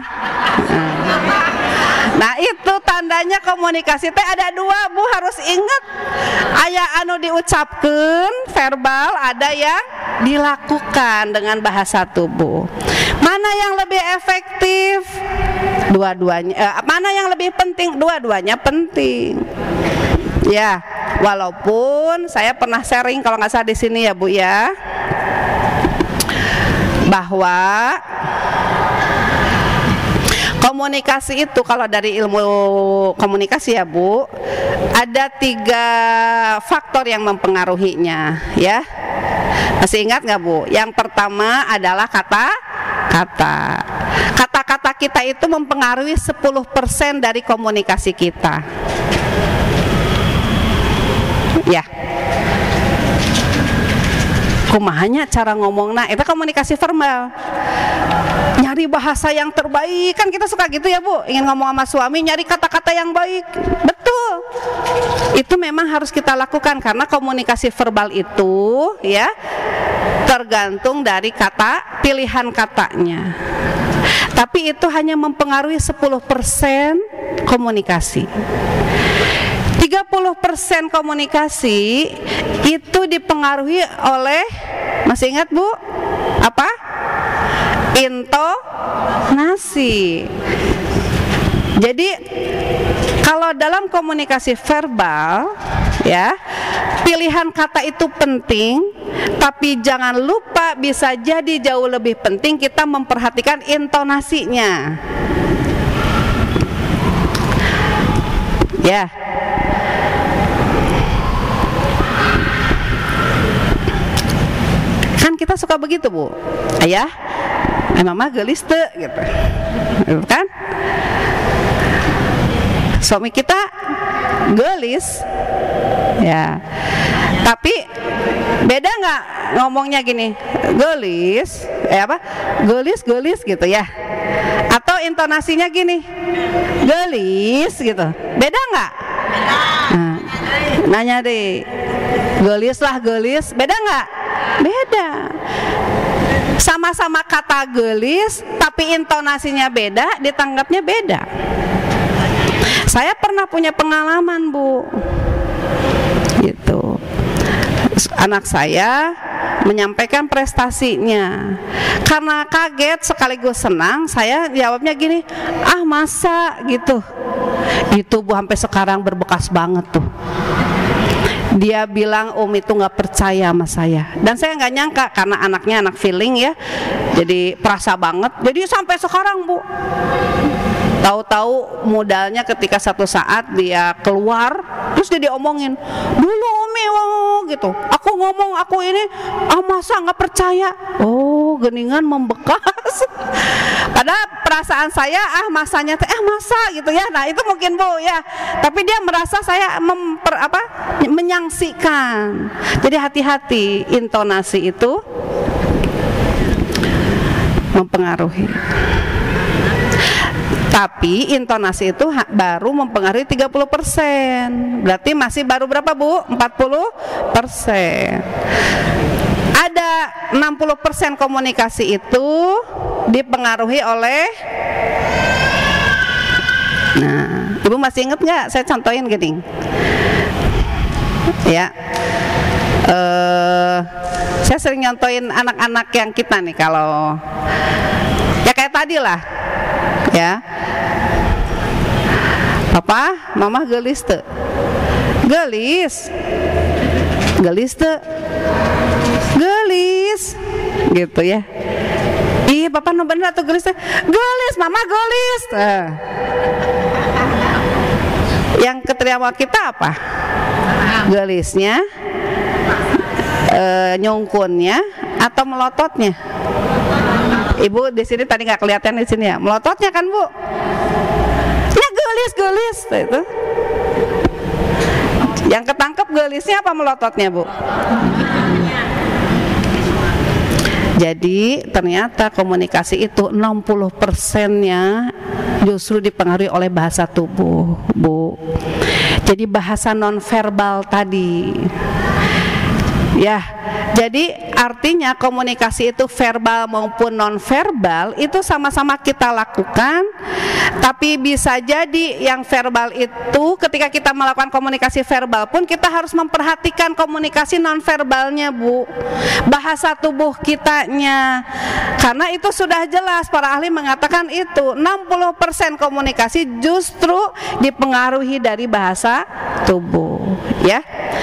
Nah, itu tandanya komunikasi teh ada dua Bu, harus ingat. Aya anu diucapkan verbal, ada yang dilakukan dengan bahasa tubuh. Mana yang lebih efektif? Dua-duanya. Eh, mana yang lebih penting? Dua-duanya penting. Ya, walaupun saya pernah sharing kalau nggak salah di sini ya Bu ya, bahwa komunikasi itu kalau dari ilmu komunikasi ya Bu, ada tiga faktor yang mempengaruhinya, ya. Masih ingat nggak Bu? Yang pertama adalah kata-kata. Kata-kata kita itu mempengaruhi sepuluh persen dari komunikasi kita. Ya. Kumahanya cara ngomongna, itu komunikasi verbal. Nyari bahasa yang terbaik, kan kita suka gitu ya Bu, ingin ngomong sama suami nyari kata-kata yang baik. Betul, itu memang harus kita lakukan karena komunikasi verbal itu, ya, tergantung dari kata, pilihan katanya. Tapi itu hanya mempengaruhi sepuluh persen komunikasi. tiga puluh persen komunikasi itu dipengaruhi oleh, masih ingat Bu? Apa? Intonasi. Jadi kalau dalam komunikasi verbal, ya, pilihan kata itu penting, tapi jangan lupa bisa jadi jauh lebih penting kita memperhatikan intonasinya. Ya. Kan kita suka begitu, Bu. Ayah, eh, mama gelis teu gitu. Kan? Suami kita gelis. Ya. Tapi beda nggak ngomongnya gini, gelis, eh apa, gelis, gelis gitu ya, atau intonasinya gini, gelis gitu, beda nggak? Nah, nanya deh, gelis lah gelis, beda nggak? Beda. Sama-sama kata gelis, tapi intonasinya beda, ditanggapnya beda. Saya pernah punya pengalaman, Bu, gitu. Anak saya menyampaikan prestasinya, karena kaget sekaligus senang, saya jawabnya gini, ah masa gitu. Itu Bu sampai sekarang berbekas banget tuh. Dia bilang Om itu nggak percaya sama saya, dan saya nggak nyangka karena anaknya anak feeling ya, jadi perasa banget. Jadi sampai sekarang, Bu, tahu-tahu modalnya ketika satu saat dia keluar, terus dia diomongin, dulu Umi wow, gitu, aku ngomong aku ini, ah masa nggak percaya? Oh, geningan membekas. Padahal perasaan saya, ah masanya, eh masa gitu ya. Nah itu mungkin, Bu ya. Tapi dia merasa saya memper, apa, menyaksikan. Jadi hati-hati, intonasi itu mempengaruhi. Tapi intonasi itu baru mempengaruhi tiga puluh persen. Berarti masih baru berapa, Bu? empat puluh persen. Ada enam puluh persen komunikasi itu dipengaruhi oleh, nah, Ibu masih ingat nggak? Saya contohin gini ya, uh, saya sering nyontoin anak-anak yang kita nih, kalau ya kayak tadi lah ya, Papa, Mama gelis teu? Gelis, gelis teu? Gelis, gitu ya. Ih, Papa no bener atau gelis teh? Gelis, Mama gelis. Nah. Yang keterima kita apa? Gelisnya, e, nyungkunnya, atau melototnya? Ibu di sini tadi nggak kelihatan di sini ya, melototnya kan, Bu? Ya gelis, gelis, itu. Yang ketangkep gelisnya apa melototnya, Bu? Jadi ternyata komunikasi itu enam puluh persennya justru dipengaruhi oleh bahasa tubuh, Bu. Jadi bahasa nonverbal tadi. Ya, jadi artinya komunikasi itu verbal maupun nonverbal itu sama-sama kita lakukan. Tapi bisa jadi yang verbal itu ketika kita melakukan komunikasi verbal pun kita harus memperhatikan komunikasi nonverbalnya, Bu. Bahasa tubuh kitanya. Karena itu sudah jelas, para ahli mengatakan itu enam puluh persen komunikasi justru dipengaruhi dari bahasa tubuh, ya.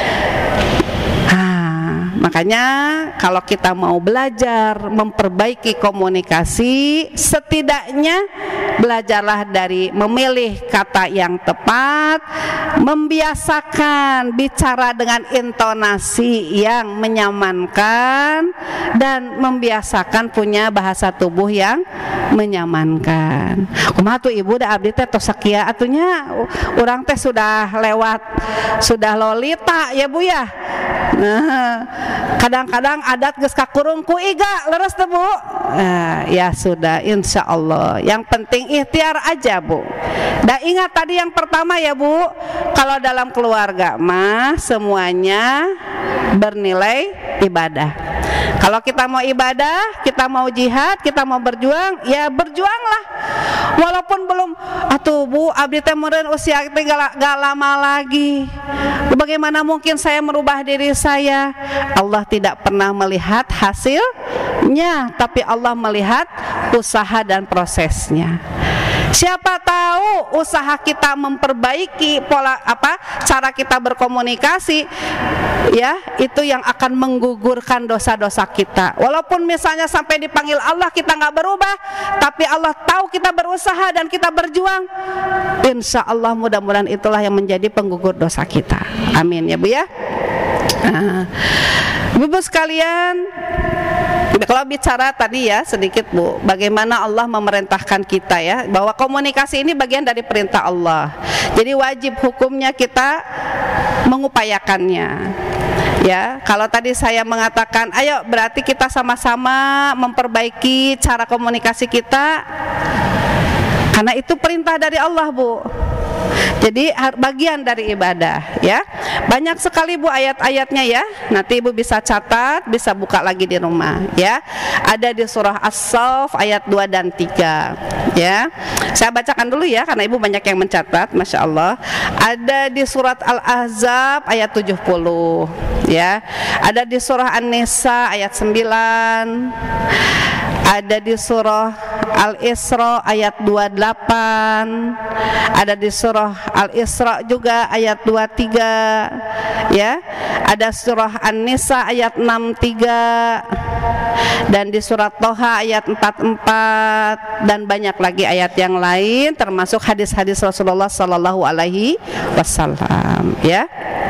Makanya kalau kita mau belajar memperbaiki komunikasi, setidaknya belajarlah dari memilih kata yang tepat, membiasakan bicara dengan intonasi yang menyamankan, dan membiasakan punya bahasa tubuh yang menyamankan. Kumaha tuh Ibu da abdi teh tos sakieu atunya urang teh sudah lewat, sudah lolita ya Bu ya. Nah, kadang-kadang adat geus kakurung ku iga leres teh Bu. Nah, ya sudah, insya Allah. Yang penting ikhtiar aja, Bu. Dan ingat tadi yang pertama ya, Bu, kalau dalam keluarga mah semuanya bernilai ibadah. Kalau kita mau ibadah, kita mau jihad, kita mau berjuang, ya berjuanglah. Walaupun belum, atuh Bu, abdi teh meureun usia teh gak lama lagi. Bagaimana mungkin saya merubah diri saya? Allah tidak pernah melihat hasilnya, tapi Allah melihat usaha dan prosesnya. Siapa tahu usaha kita memperbaiki pola apa cara kita berkomunikasi, ya, itu yang akan menggugurkan dosa-dosa kita. Walaupun misalnya sampai dipanggil Allah kita nggak berubah, tapi Allah tahu kita berusaha dan kita berjuang, insya Allah mudah-mudahan itulah yang menjadi penggugur dosa kita. Amin ya Bu ya. Nah, Ibu sekalian, kalau bicara tadi ya sedikit Bu, bagaimana Allah memerintahkan kita ya, bahwa komunikasi ini bagian dari perintah Allah. Jadi wajib hukumnya kita mengupayakannya. Ya, kalau tadi saya mengatakan, ayo berarti kita sama-sama memperbaiki cara komunikasi kita, karena itu perintah dari Allah Bu. Jadi bagian dari ibadah ya. Banyak sekali Bu ayat-ayatnya ya. Nanti Ibu bisa catat, bisa buka lagi di rumah ya. Ada di surah As-Saff ayat dua dan tiga ya. Saya bacakan dulu ya karena Ibu banyak yang mencatat, Masya Allah. Ada di surat Al-Ahzab ayat tujuh puluh ya. Ada di surah An-Nisa ayat sembilan. Ada di surah Al-Isra ayat dua puluh delapan. Ada di surah Al-Isra juga ayat dua puluh tiga ya. Ada surah An-Nisa ayat enam puluh tiga dan di surat Toha ayat empat puluh empat dan banyak lagi ayat yang lain termasuk hadis-hadis Rasulullah sallallahu alaihi wasallam ya.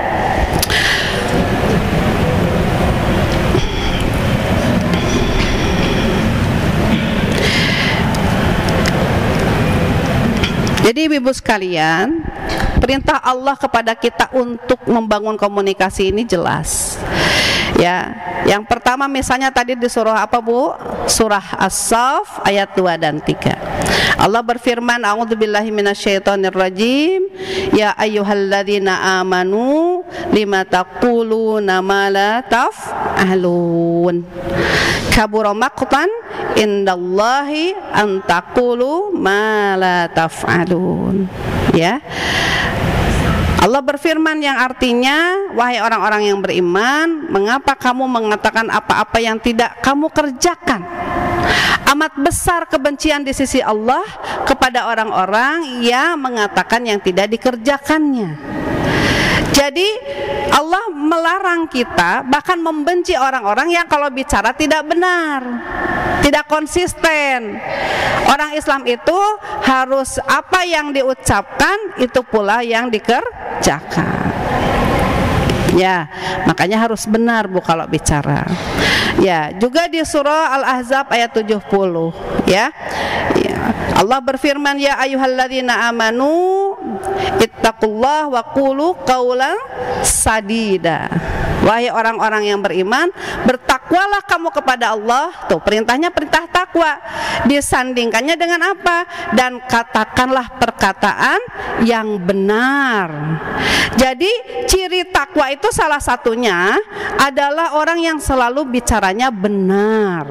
Jadi Ibu sekalian, perintah Allah kepada kita untuk membangun komunikasi ini jelas. Ya, yang pertama misalnya tadi di surah apa Bu? Surah As-Saff ayat dua dan tiga. Allah berfirman, a'udzubillahi minasyaitonirrajim, ya ayyuhalladzina amanu lima taquluna ma la taf'alun. Kabura maqtan indallahi an taqulu ma la taf'alun. Ya. Allah berfirman yang artinya, wahai orang-orang yang beriman, mengapa kamu mengatakan apa-apa yang tidak kamu kerjakan? Amat besar kebencian di sisi Allah kepada orang-orang yang mengatakan yang tidak dikerjakannya. Jadi Allah melarang kita, bahkan membenci orang-orang yang kalau bicara tidak benar, tidak konsisten. Orang Islam itu harus apa yang diucapkan itu pula yang dikerjakan. Ya, makanya harus benar Bu kalau bicara. Ya, juga di surah Al-Ahzab ayat tujuh puluh ya. Ya. Allah berfirman, ya ayyuhalladzina amanu ittaqullah wa qulu qaulan sadida. Wahai orang-orang yang beriman, bertakwalah kamu kepada Allah. Tuh, perintahnya perintah takwa. Disandingkannya dengan apa? Dan katakanlah perkataan yang benar. Jadi ciri takwa itu salah satunya adalah orang yang selalu bicaranya benar.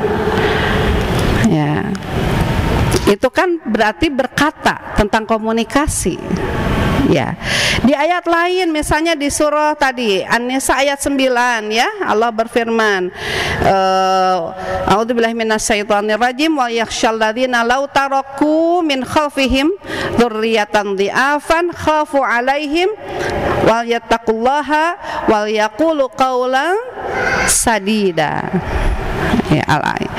Ya. Itu kan berarti berkata tentang komunikasi. Ya. Di ayat lain misalnya di surah tadi An-Nisa ayat sembilan ya, Allah berfirman, a'udzubillahi minasyaitonirrajim wa yakhshalladzina law taraku min khalfihim dzurriyyatan dhi'afan khafu 'alaihim wal yattaqullaha wal yaqulu qaulan sadida. Ya, al-ayat.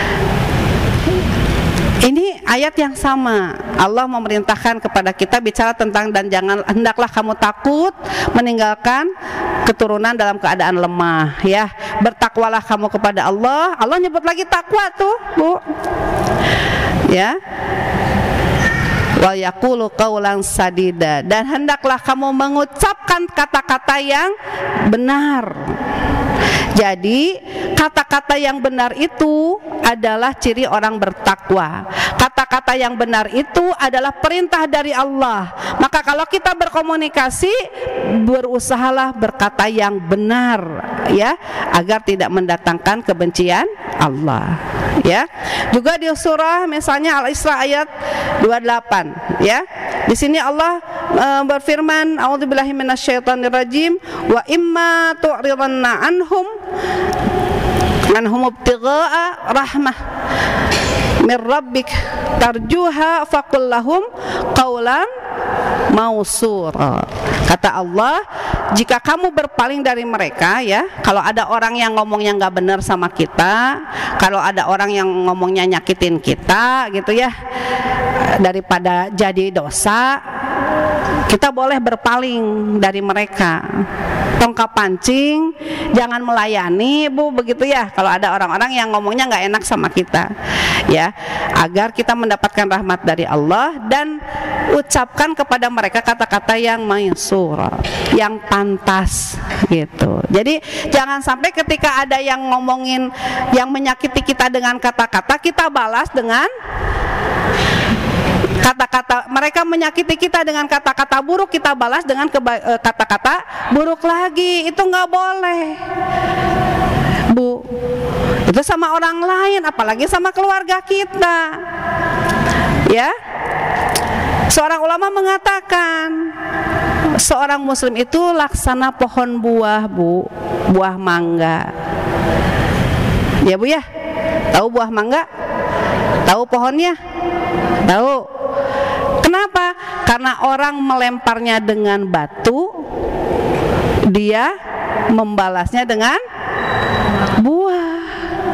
Ini ayat yang sama. Allah memerintahkan kepada kita bicara tentang dan jangan hendaklah kamu takut meninggalkan keturunan dalam keadaan lemah ya. Bertakwalah kamu kepada Allah. Allah nyebut lagi takwa tuh, Bu. Ya. Wa yaqulu qaulan sadida, dan hendaklah kamu mengucapkan kata-kata yang benar. Jadi kata-kata yang benar itu adalah ciri orang bertakwa. Kata-kata yang benar itu adalah perintah dari Allah. Maka kalau kita berkomunikasi, berusahalah berkata yang benar ya, agar tidak mendatangkan kebencian Allah. Ya. Juga di surah misalnya Al-Isra ayat dua puluh delapan ya. Di sini Allah e, berfirman, a'udzubillahi minasyaitonirrajim, wa imma tu'ridanna anhum anhum ibtigha'a rahmah mir rabbik tarjuha faqul lahum qaulan mausura. Kata Allah, jika kamu berpaling dari mereka, ya, kalau ada orang yang ngomongnya nggak benar sama kita, kalau ada orang yang ngomongnya nyakitin kita gitu ya, daripada jadi dosa, kita boleh berpaling dari mereka. Tongkap pancing, jangan melayani, Bu, begitu ya. Kalau ada orang-orang yang ngomongnya nggak enak sama kita, ya, agar kita mendapatkan rahmat dari Allah, dan ucapkan kepada mereka kata-kata yang mansur, yang pantas, gitu. Jadi jangan sampai ketika ada yang ngomongin, yang menyakiti kita dengan kata-kata, kita balas dengan kata-kata. Mereka menyakiti kita dengan kata-kata buruk, kita balas dengan kata-kata buruk lagi. Itu nggak boleh, Bu. Itu sama orang lain, apalagi sama keluarga kita, ya. Seorang ulama mengatakan, seorang muslim itu laksana pohon buah, Bu, buah mangga. Ya, Bu, ya. Tahu buah mangga? Tahu pohonnya? Tahu. Kenapa? Karena orang melemparnya dengan batu, dia membalasnya dengan buah.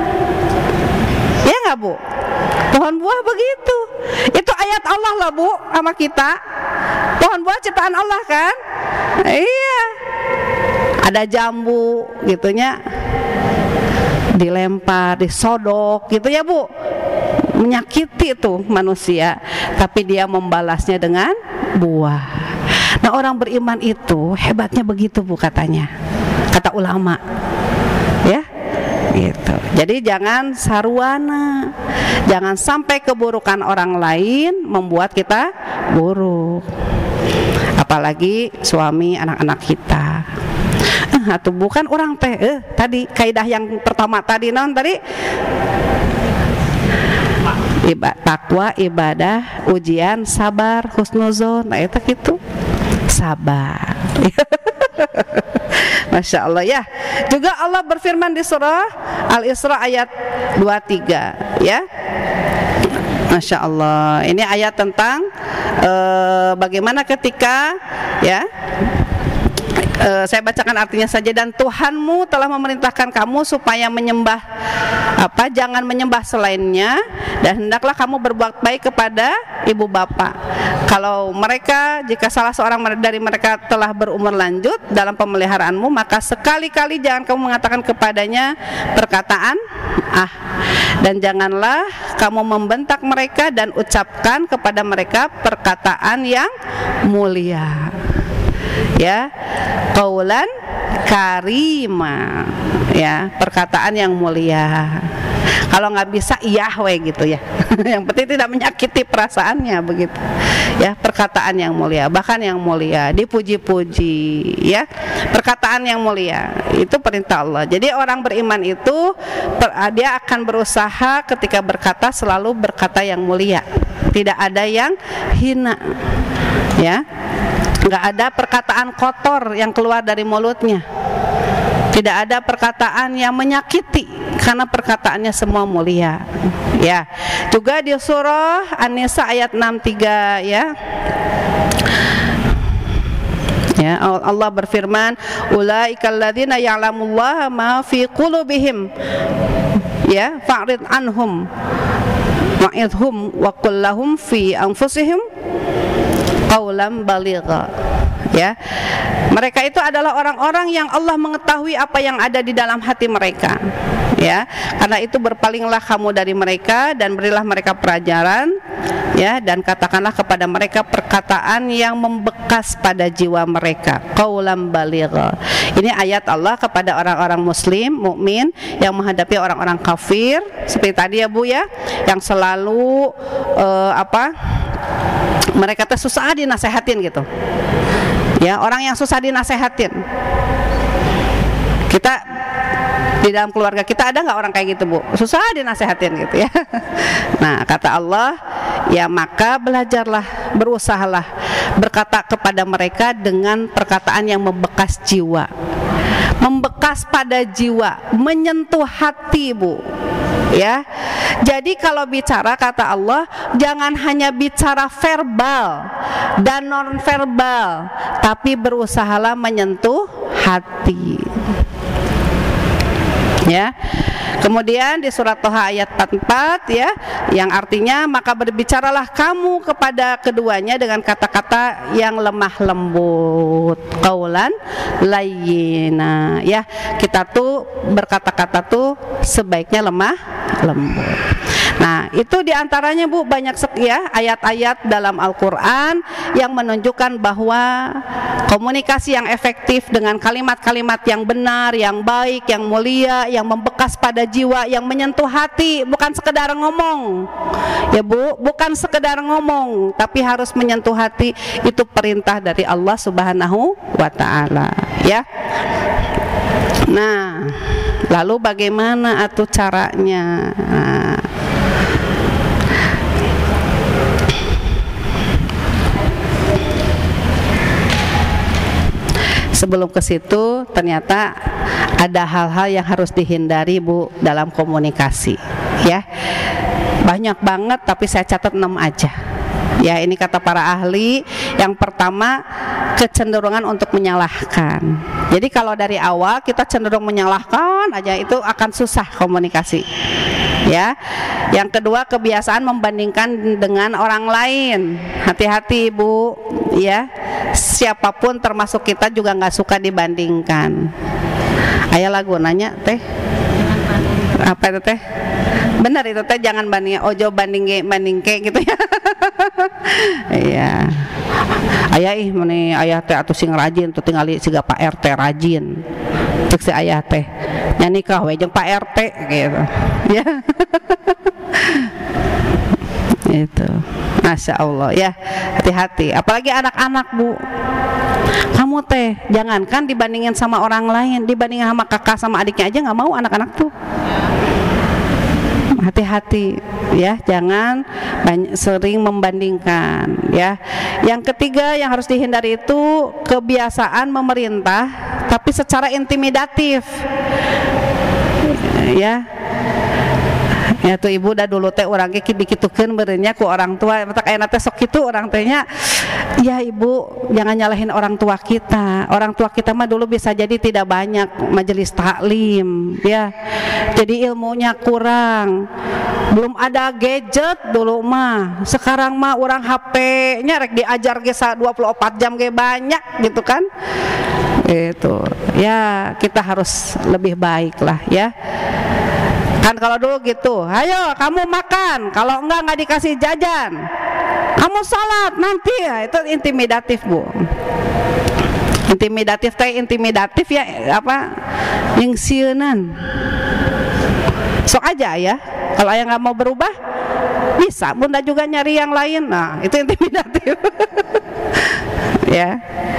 Ya nggak, Bu? Pohon buah begitu. Itu ayat Allah lah, Bu, sama kita. Pohon buah ciptaan Allah kan? Iya. Ada jambu gitunya, dilempar, disodok gitu ya, Bu. Menyakiti itu manusia, tapi dia membalasnya dengan buah. Nah, orang beriman itu hebatnya begitu, Bu, katanya, kata ulama, ya, gitu. Jadi jangan sarwana, jangan sampai keburukan orang lain membuat kita buruk, apalagi suami, anak-anak kita. Eh, atau bukan orang teh, eh, tadi kaidah yang pertama tadi non tadi. Iba, takwa, ibadah, ujian, sabar, husnuzon. Nah, itu gitu, sabar. Masya Allah, ya. Juga Allah berfirman di surah Al-Isra ayat dua puluh tiga, ya. Masya Allah. Ini ayat tentang uh, bagaimana ketika, ya, Uh, saya bacakan artinya saja. Dan Tuhanmu telah memerintahkan kamu supaya menyembah apa? Jangan menyembah selainnya, dan hendaklah kamu berbuat baik kepada ibu bapak. Kalau mereka, jika salah seorang dari mereka telah berumur lanjut dalam pemeliharaanmu, maka sekali-kali jangan kamu mengatakan kepadanya perkataan ah, dan janganlah kamu membentak mereka dan ucapkan kepada mereka perkataan yang mulia. Ya, qaulan karima, ya, perkataan yang mulia. Kalau nggak bisa Yahweh gitu ya. Yang penting tidak menyakiti perasaannya begitu. Ya, perkataan yang mulia, bahkan yang mulia, dipuji-puji, ya. Perkataan yang mulia itu perintah Allah. Jadi orang beriman itu dia akan berusaha ketika berkata selalu berkata yang mulia. Tidak ada yang hina. Ya. Nggak ada perkataan kotor yang keluar dari mulutnya. Tidak ada perkataan yang menyakiti, karena perkataannya semua mulia. Ya. Juga di surah An-Nisa ayat enam puluh tiga, ya. Ya, Allah berfirman, ulaikal ladzina ya'lamullaha ma fi qulubihim. Ya, fa'rid anhum wa'idhum wa qul lahum fi anfusihim qaulan baligha. Ya, mereka itu adalah orang-orang yang Allah mengetahui apa yang ada di dalam hati mereka. Ya, karena itu berpalinglah kamu dari mereka dan berilah mereka pelajaran, ya, dan katakanlah kepada mereka perkataan yang membekas pada jiwa mereka, qaulan baligha. Ini ayat Allah kepada orang-orang muslim, mukmin yang menghadapi orang-orang kafir seperti tadi ya, Bu, ya, yang selalu uh, apa? Mereka tuh susah dinasehatin gitu. Ya, orang yang susah dinasehatin. Kita di dalam keluarga kita ada nggak orang kayak gitu, Bu? Susah dinasehatin gitu ya. Nah, kata Allah, ya maka belajarlah, berusahalah berkata kepada mereka dengan perkataan yang membekas jiwa. Membekas pada jiwa, menyentuh hati, Bu. Ya. Jadi kalau bicara kata Allah, jangan hanya bicara verbal dan non verbal, tapi berusahalah menyentuh hati. Ya. Kemudian di surat Toha ayat empat puluh empat ya, yang artinya maka berbicaralah kamu kepada keduanya dengan kata-kata yang lemah lembut, qaulan layyina ya. Kita tuh berkata-kata tuh sebaiknya lemah lembut. Nah, itu diantaranya Bu banyak ya ayat-ayat dalam Al-Quran yang menunjukkan bahwa komunikasi yang efektif dengan kalimat-kalimat yang benar, yang baik, yang mulia, yang membekas pada jiwa, yang menyentuh hati, bukan sekedar ngomong ya Bu, bukan sekedar ngomong tapi harus menyentuh hati. Itu perintah dari Allah Subhanahu wa Ta'ala ya. Nah, lalu bagaimana atuh caranya? Nah, sebelum ke situ ternyata ada hal-hal yang harus dihindari Bu dalam komunikasi ya. Banyak banget tapi saya catat enam aja. Ya, ini kata para ahli. Yang pertama, kecenderungan untuk menyalahkan. Jadi kalau dari awal kita cenderung menyalahkan aja, itu akan susah komunikasi. Ya. Yang kedua, kebiasaan membandingkan dengan orang lain. Hati-hati Bu, ya. Siapapun termasuk kita juga nggak suka dibandingkan. Ayah lagu nanya teh. Apa itu teh? Benar itu teh, jangan banding ojo banding ge banding ke gitu ya. Iya. Ayah ih meni ayah teh atuh sing rajin tuh tingali siga Pak R T rajin. Cek si ayah teh. Nya nikah we jeung Pak R T gitu. Ya. Itu. Masya Allah ya. Hati-hati, apalagi anak-anak Bu. Kamu teh jangankan dibandingin sama orang lain, dibandingin sama kakak sama adiknya aja nggak mau anak-anak tuh. Hati-hati ya, jangan banyak, sering membandingkan ya. Yang ketiga yang harus dihindari itu kebiasaan memerintah tapi secara intimidatif ya. Ya tuh ibu dah dulu teh orang ge dikitukeun beureunya ku orang tua, matak aya teh sok kitu orang tehnya. Ya ibu, jangan nyalahin orang tua kita. Orang tua kita mah dulu bisa jadi tidak banyak majelis taklim ya. Jadi ilmunya kurang. Belum ada gadget dulu mah. Sekarang mah orang H P-nya rek diajar ge dua puluh empat jam ge banyak gitu kan. Itu. Ya, kita harus lebih baik lah ya. Kan kalau dulu gitu, ayo kamu makan, kalau enggak enggak dikasih jajan, kamu sholat nanti ya, itu intimidatif Bu. Intimidatif teh intimidatif ya apa? Yang sieunan. Sok aja ya, kalau ayah nggak mau berubah, bisa bunda juga nyari yang lain, nah itu intimidatif. Ya.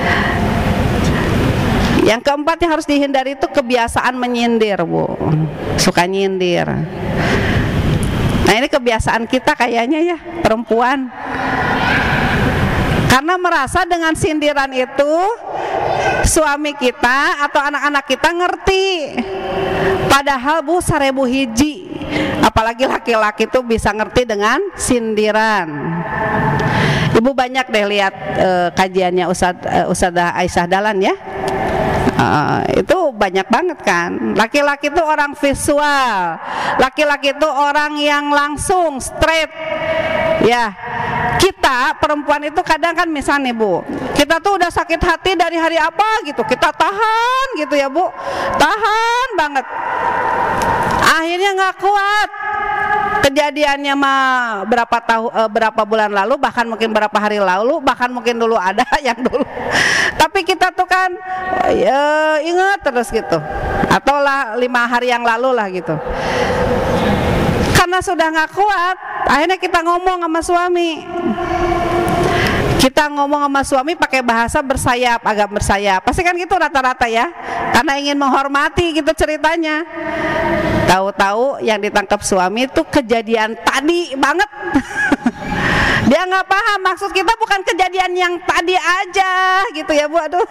Yang keempat yang harus dihindari itu kebiasaan menyindir Bu, suka nyindir. Nah ini kebiasaan kita kayaknya ya perempuan, karena merasa dengan sindiran itu suami kita atau anak-anak kita ngerti. Padahal Bu sarebu hiji, apalagi laki-laki itu bisa ngerti dengan sindiran. Ibu banyak deh lihat uh, kajiannya Ustad, uh, Ustadzah Aisyah Dahlan ya. Uh, itu banyak banget kan. Laki-laki itu orang visual, laki-laki itu orang yang langsung straight ya. Kita perempuan itu kadang kan misalnya Bu, kita tuh udah sakit hati dari hari apa gitu, kita tahan gitu ya Bu, tahan banget, akhirnya nggak kuat. Kejadiannya mah berapa tahu uh, berapa bulan lalu, bahkan mungkin berapa hari lalu, bahkan mungkin dulu ada yang dulu. Tapi kita tuh kan uh, ingat terus gitu, atau lah lima hari yang lalu lah gitu. Karena sudah nggak kuat, akhirnya kita ngomong sama suami. Kita ngomong sama suami pakai bahasa bersayap, agak bersayap. Pasti kan gitu rata-rata ya, karena ingin menghormati gitu ceritanya. Tahu-tahu yang ditangkap suami itu kejadian tadi banget. Dia nggak paham maksud kita bukan kejadian yang tadi aja gitu ya Bu. Aduh.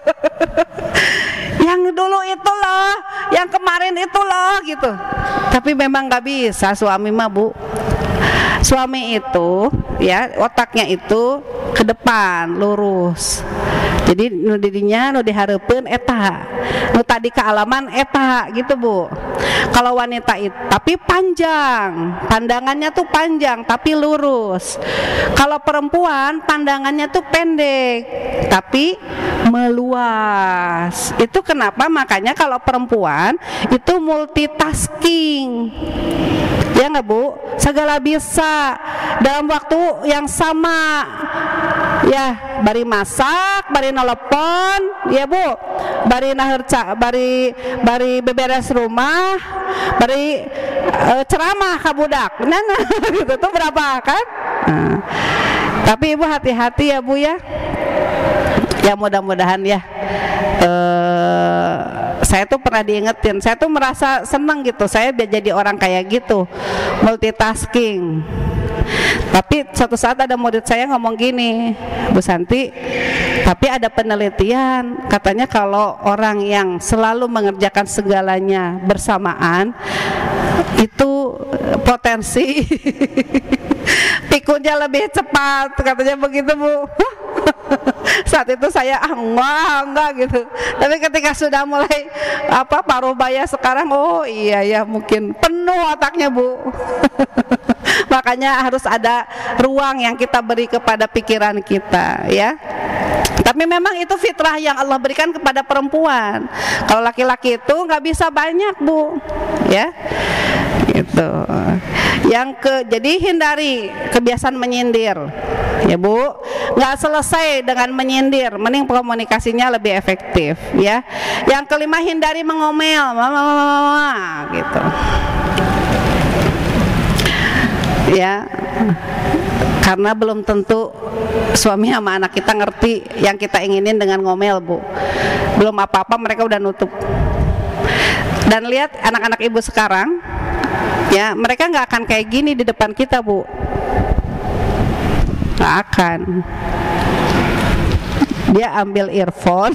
Yang dulu itu loh, yang kemarin itu loh gitu. Tapi memang nggak bisa suami mah Bu. Suami itu ya otaknya itu ke depan lurus. Jadi nu dirinya nu dihareupeun eta, nu tadi kealaman eta gitu Bu. Kalau wanita itu tapi panjang, pandangannya tuh panjang tapi lurus. Kalau perempuan pandangannya tuh pendek tapi meluas. Itu kenapa makanya kalau perempuan itu multitasking. Ya nggak Bu? Segala bisa dalam waktu yang sama. Ya, bari masak, bari nelepon, ya Bu. Bari naherca, bari bari beberes rumah, bari e, ceramah ka budak. Nah, nah gitu tuh berapa kan? Nah, tapi Ibu hati-hati ya Bu ya. Ya mudah-mudahan ya. Eh saya tuh pernah diingetin, saya tuh merasa senang gitu, saya jadi orang kayak gitu, multitasking. Tapi suatu saat ada murid saya ngomong gini, Bu Santi, tapi ada penelitian, katanya kalau orang yang selalu mengerjakan segalanya bersamaan, itu potensi pikunnya lebih cepat, katanya begitu Bu. Saat itu saya ah enggak, enggak gitu. Tapi ketika sudah mulai apa paruh baya sekarang, oh iya ya mungkin penuh otaknya Bu. Makanya harus ada ruang yang kita beri kepada pikiran kita ya. Tapi memang itu fitrah yang Allah berikan kepada perempuan. Kalau laki-laki itu nggak bisa banyak Bu ya. Gitu. Yang ke jadi hindari kebiasaan menyindir ya Bu, nggak selesai dengan menyindir, mending komunikasinya lebih efektif ya. Yang kelima, hindari mengomel, mama, mama, mama, gitu ya, karena belum tentu suami sama anak kita ngerti yang kita inginin dengan ngomel Bu. Belum apa-apa mereka udah nutup. Dan lihat anak-anak Ibu sekarang ya, mereka nggak akan kayak gini di depan kita Bu, nggak akan. Dia ambil earphone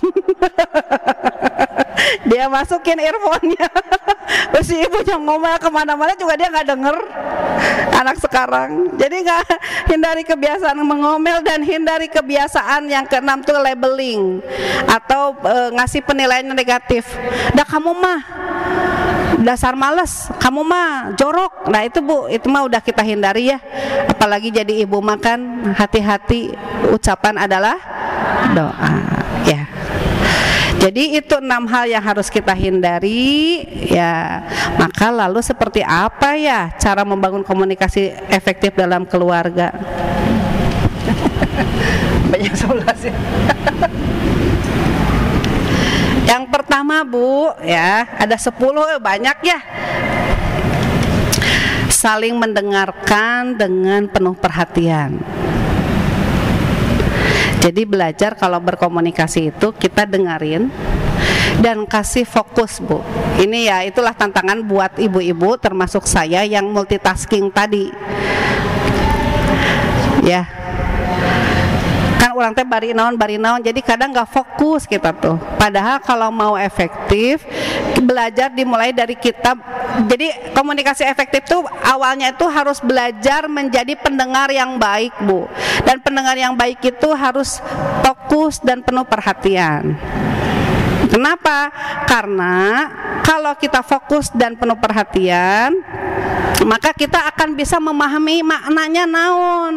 dia masukin earphone-nya terus si ibunya ngomel kemana-mana juga dia nggak denger. Anak sekarang jadi nggak, hindari kebiasaan mengomel dan hindari kebiasaan yang keenam tuh labeling atau e, ngasih penilaian negatif. Dah kamu mah dasar males, kamu mah jorok. Nah itu Bu, itu mah udah kita hindari ya. Apalagi jadi ibu makan, hati-hati ucapan adalah doa ya. Jadi itu enam hal yang harus kita hindari ya. Maka lalu seperti apa ya cara membangun komunikasi efektif dalam keluarga? Banyak sebelas ya. Yang pertama Bu ya, ada sepuluh, banyak ya. Saling mendengarkan dengan penuh perhatian. Jadi belajar kalau berkomunikasi itu kita dengerin dan kasih fokus Bu. Ini ya itulah tantangan buat ibu-ibu termasuk saya yang multitasking tadi. Ya. Kan orang teh bari naon bari naon, jadi kadang nggak fokus kita tuh. Padahal kalau mau efektif belajar dimulai dari kita. Jadi komunikasi efektif tuh awalnya itu harus belajar menjadi pendengar yang baik Bu. Dan pendengar yang baik itu harus fokus dan penuh perhatian. Kenapa? Karena kalau kita fokus dan penuh perhatian, maka kita akan bisa memahami maknanya naon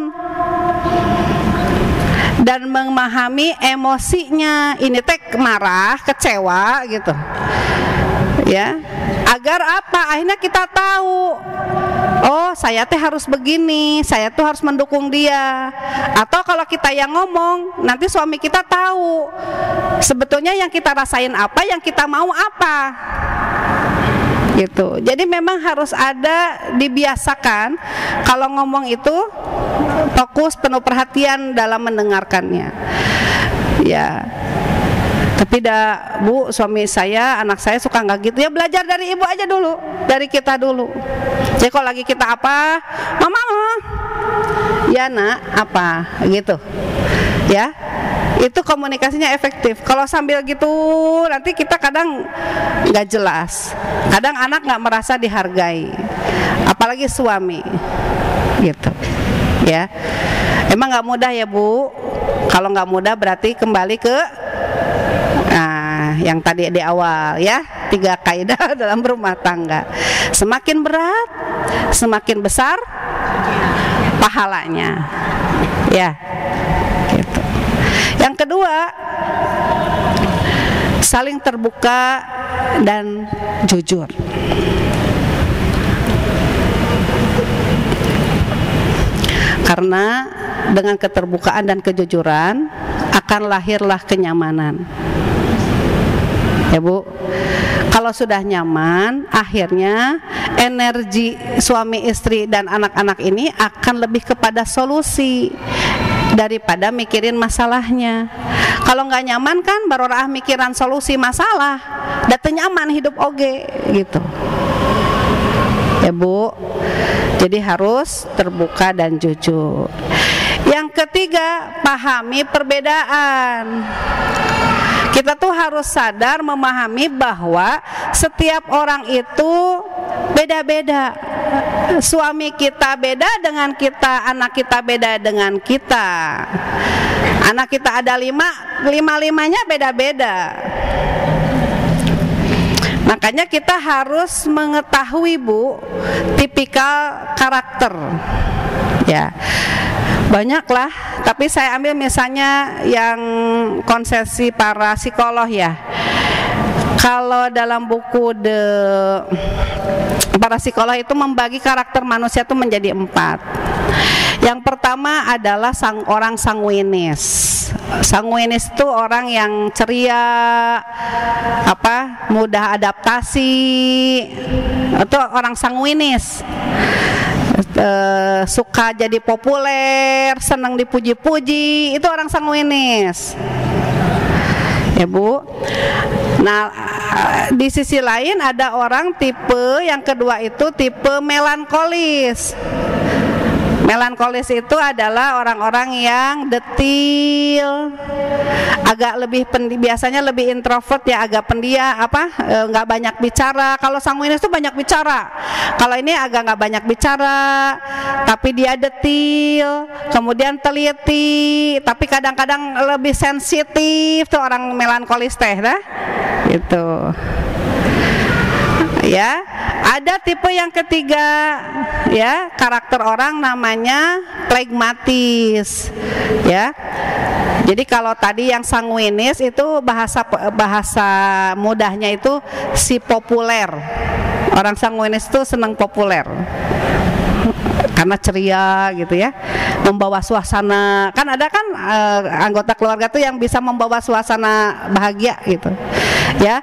dan memahami emosinya. Ini teh marah, kecewa gitu ya, agar apa? Akhirnya kita tahu, oh saya teh harus begini, saya tuh harus mendukung dia. Atau kalau kita yang ngomong, nanti suami kita tahu sebetulnya yang kita rasain apa, yang kita mau apa gitu. Jadi memang harus ada, dibiasakan kalau ngomong itu fokus penuh perhatian dalam mendengarkannya ya. Tapi dah Bu, suami saya, anak saya suka nggak gitu ya. Belajar dari ibu aja dulu, dari kita dulu. Jadi kalau lagi kita apa, mama, mama ya nak apa gitu ya, itu komunikasinya efektif. Kalau sambil gitu nanti kita kadang nggak jelas, kadang anak nggak merasa dihargai, apalagi suami gitu ya. Emang nggak mudah ya Bu. Kalau nggak mudah berarti kembali ke nah, yang tadi di awal ya, tiga kaidah dalam berumah tangga. Semakin berat, semakin besar pahalanya ya gitu. Yang kedua, saling terbuka dan jujur. Karena dengan keterbukaan dan kejujuran akan lahirlah kenyamanan. Ya Bu, kalau sudah nyaman, akhirnya energi suami istri dan anak-anak ini akan lebih kepada solusi daripada mikirin masalahnya. Kalau nggak nyaman kan baru ah mikiran solusi masalah, data nyaman hidup oge gitu. Ya Bu, jadi harus terbuka dan jujur. Yang ketiga, pahami perbedaan. Kita tuh harus sadar memahami bahwa setiap orang itu beda-beda. Suami kita beda dengan kita, anak kita beda dengan kita. Anak kita ada lima, lima-limanya beda-beda. Makanya kita harus mengetahui Bu, tipikal karakter. Ya. Banyaklah, tapi saya ambil misalnya yang konsepsi para psikolog ya. Kalau dalam buku The para psikolog itu membagi karakter manusia itu menjadi empat. Yang pertama adalah sang orang sanguinis. Sanguinis itu orang yang ceria, apa, mudah adaptasi. Itu orang sanguinis. Uh, suka jadi populer, senang dipuji-puji, itu orang sanguinis ya Bu. Nah di sisi lain ada orang tipe yang kedua itu tipe melankolis. Melankolis itu adalah orang-orang yang detil, agak lebih pendi, biasanya lebih introvert ya, agak pendiam, apa e, nggak banyak bicara. Kalau sanguinis itu banyak bicara. Kalau ini agak nggak banyak bicara, tapi dia detil, kemudian teliti, tapi kadang-kadang lebih sensitif tuh orang melankolis teh, dah, gitu. Ya, ada tipe yang ketiga ya, karakter orang namanya flegmatis ya. Jadi kalau tadi yang sanguinis itu bahasa bahasa mudahnya itu si populer. Orang sanguinis itu senang populer karena ceria gitu ya, membawa suasana. Kan ada kan eh, anggota keluarga tuh yang bisa membawa suasana bahagia gitu ya.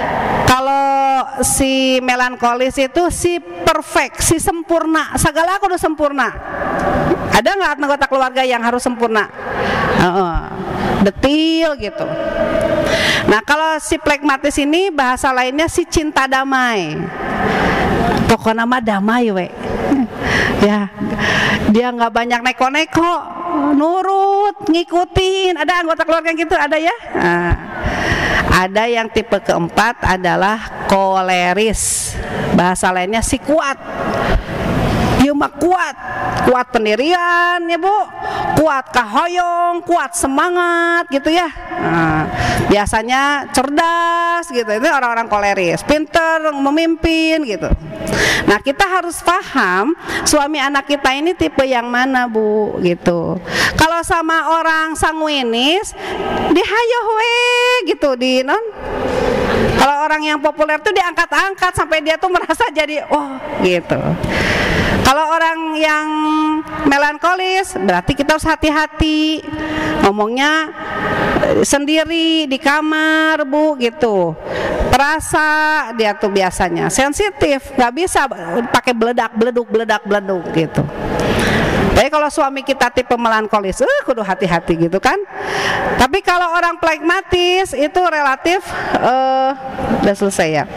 Kalau si melankolis itu si perfect, si sempurna, segala aku udah sempurna. Ada nggak anggota keluarga yang harus sempurna? Uh-uh. Detil gitu. Nah kalau si flegmatis ini bahasa lainnya si cinta damai. Pokoknya mah damai we. Ya, dia nggak banyak neko-neko, nurut, ngikutin. Ada anggota keluarga yang gitu, ada ya? Nah, ada yang tipe keempat adalah koleris. Bahasa lainnya si kuat. Dia mah kuat, kuat pendirian ya Bu, kuat kahoyong, kuat semangat gitu ya. Nah, biasanya cerdas gitu, itu orang-orang koleris, pinter, memimpin gitu. Nah kita harus paham suami anak kita ini tipe yang mana Bu gitu. Kalau sama orang sanguinis, dihayoh we gitu di non. Kalau orang yang populer tuh diangkat-angkat sampai dia tuh merasa jadi oh gitu. Kalau orang yang melankolis berarti kita harus hati-hati ngomongnya sendiri di kamar Bu gitu. Perasa dia tuh biasanya sensitif, nggak bisa pakai beledak beleduk beledak beleduk gitu. Jadi kalau suami kita tipe melankolis, eh kudu hati-hati gitu kan. Tapi kalau orang flegmatis itu relatif, uh, udah selesai ya.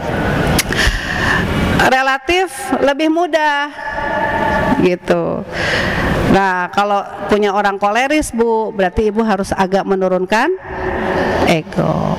Relatif lebih mudah gitu. Nah, kalau punya orang koleris Bu, berarti ibu harus agak menurunkan ego.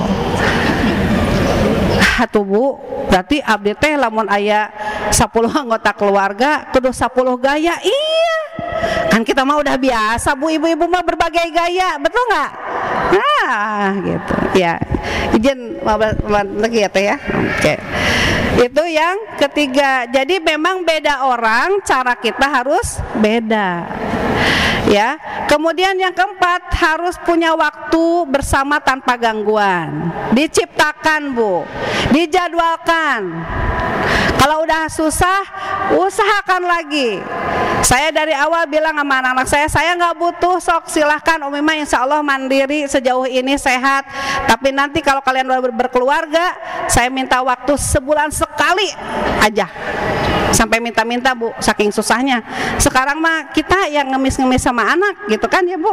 Hatu Bu, berarti abdi teh lamun aya sepuluh anggota keluarga kudu sepuluh gaya. Iya, kan kita mah udah biasa Bu, ibu-ibu mah berbagai gaya, betul nggak? Nah, gitu ya. Izin lagi ya teh ya. Oke. Itu yang ketiga. Jadi memang beda orang, cara kita harus beda. Ya. Kemudian yang keempat, harus punya waktu bersama tanpa gangguan. Diciptakan Bu, dijadwalkan. Kalau udah susah, usahakan lagi. Saya dari awal bilang sama anak-anak saya, saya nggak butuh, sok silahkan Umi mah insya Allah mandiri sejauh ini sehat. Tapi nanti kalau kalian udah berkeluarga, saya minta waktu sebulan sekali aja. Sampai minta-minta Bu, saking susahnya. Sekarang mah kita yang ngemis-ngemis sama anak gitu kan ya Bu.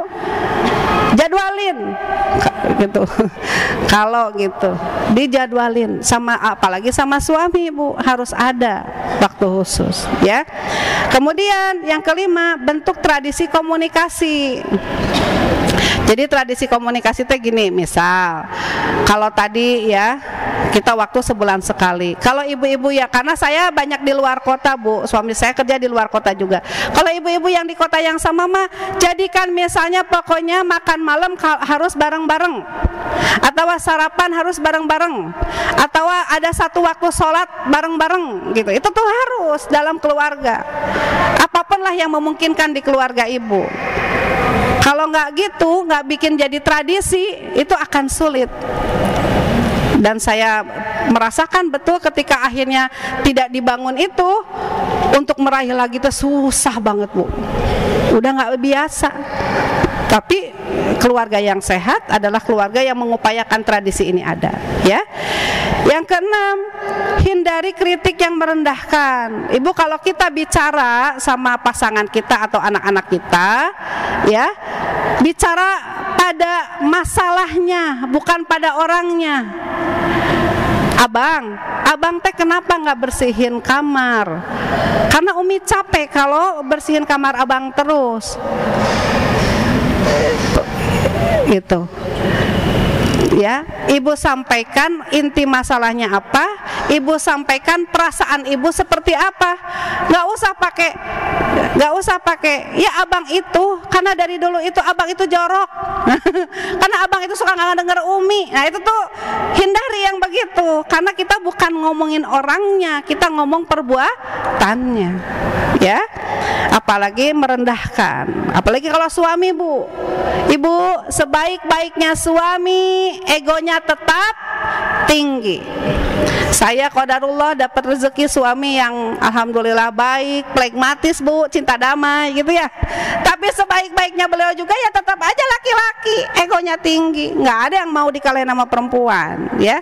Jadwalin gitu. Kalau gitu dijadwalin, sama apalagi sama suami Bu, harus ada waktu khusus ya. Kemudian yang kelima, bentuk tradisi komunikasi. Jadi tradisi komunikasi itu gini, misal kalau tadi ya kita waktu sebulan sekali. Kalau ibu-ibu ya, karena saya banyak di luar kota Bu, suami saya kerja di luar kota juga. Kalau ibu-ibu yang di kota yang sama mah, jadikan misalnya pokoknya makan malam harus bareng-bareng, atau sarapan harus bareng-bareng, atau ada satu waktu sholat bareng-bareng gitu. Itu tuh harus dalam keluarga. Apapun lah yang memungkinkan di keluarga ibu. Kalau nggak gitu, nggak bikin jadi tradisi, itu akan sulit. Dan saya merasakan betul ketika akhirnya tidak dibangun itu, untuk meraih lagi itu susah banget Bu. Udah nggak biasa. Tapi keluarga yang sehat adalah keluarga yang mengupayakan tradisi ini ada, ya. Yang keenam, hindari kritik yang merendahkan. Ibu, kalau kita bicara sama pasangan kita atau anak-anak kita, ya, bicara pada masalahnya, bukan pada orangnya. Abang, abang teh kenapa nggak bersihin kamar? Karena Umi capek kalau bersihin kamar abang terus. Gitu. Ya, ibu sampaikan inti masalahnya apa, ibu sampaikan perasaan ibu seperti apa. Nggak usah pakai, nggak usah pakai. Ya abang itu, karena dari dulu itu abang itu jorok, karena abang itu suka nggak denger Umi. Nah itu tuh hindari yang begitu, karena kita bukan ngomongin orangnya, kita ngomong perbuatannya. Ya, apalagi merendahkan, apalagi kalau suami Bu. Ibu, sebaik-baiknya suami, egonya tetap tinggi. Saya qadarullah dapat rezeki suami yang alhamdulillah baik, pragmatis Bu, cinta damai gitu ya. Tapi sebaik-baiknya beliau juga ya tetap aja laki-laki, egonya tinggi. Nggak ada yang mau dikalahin sama perempuan, ya.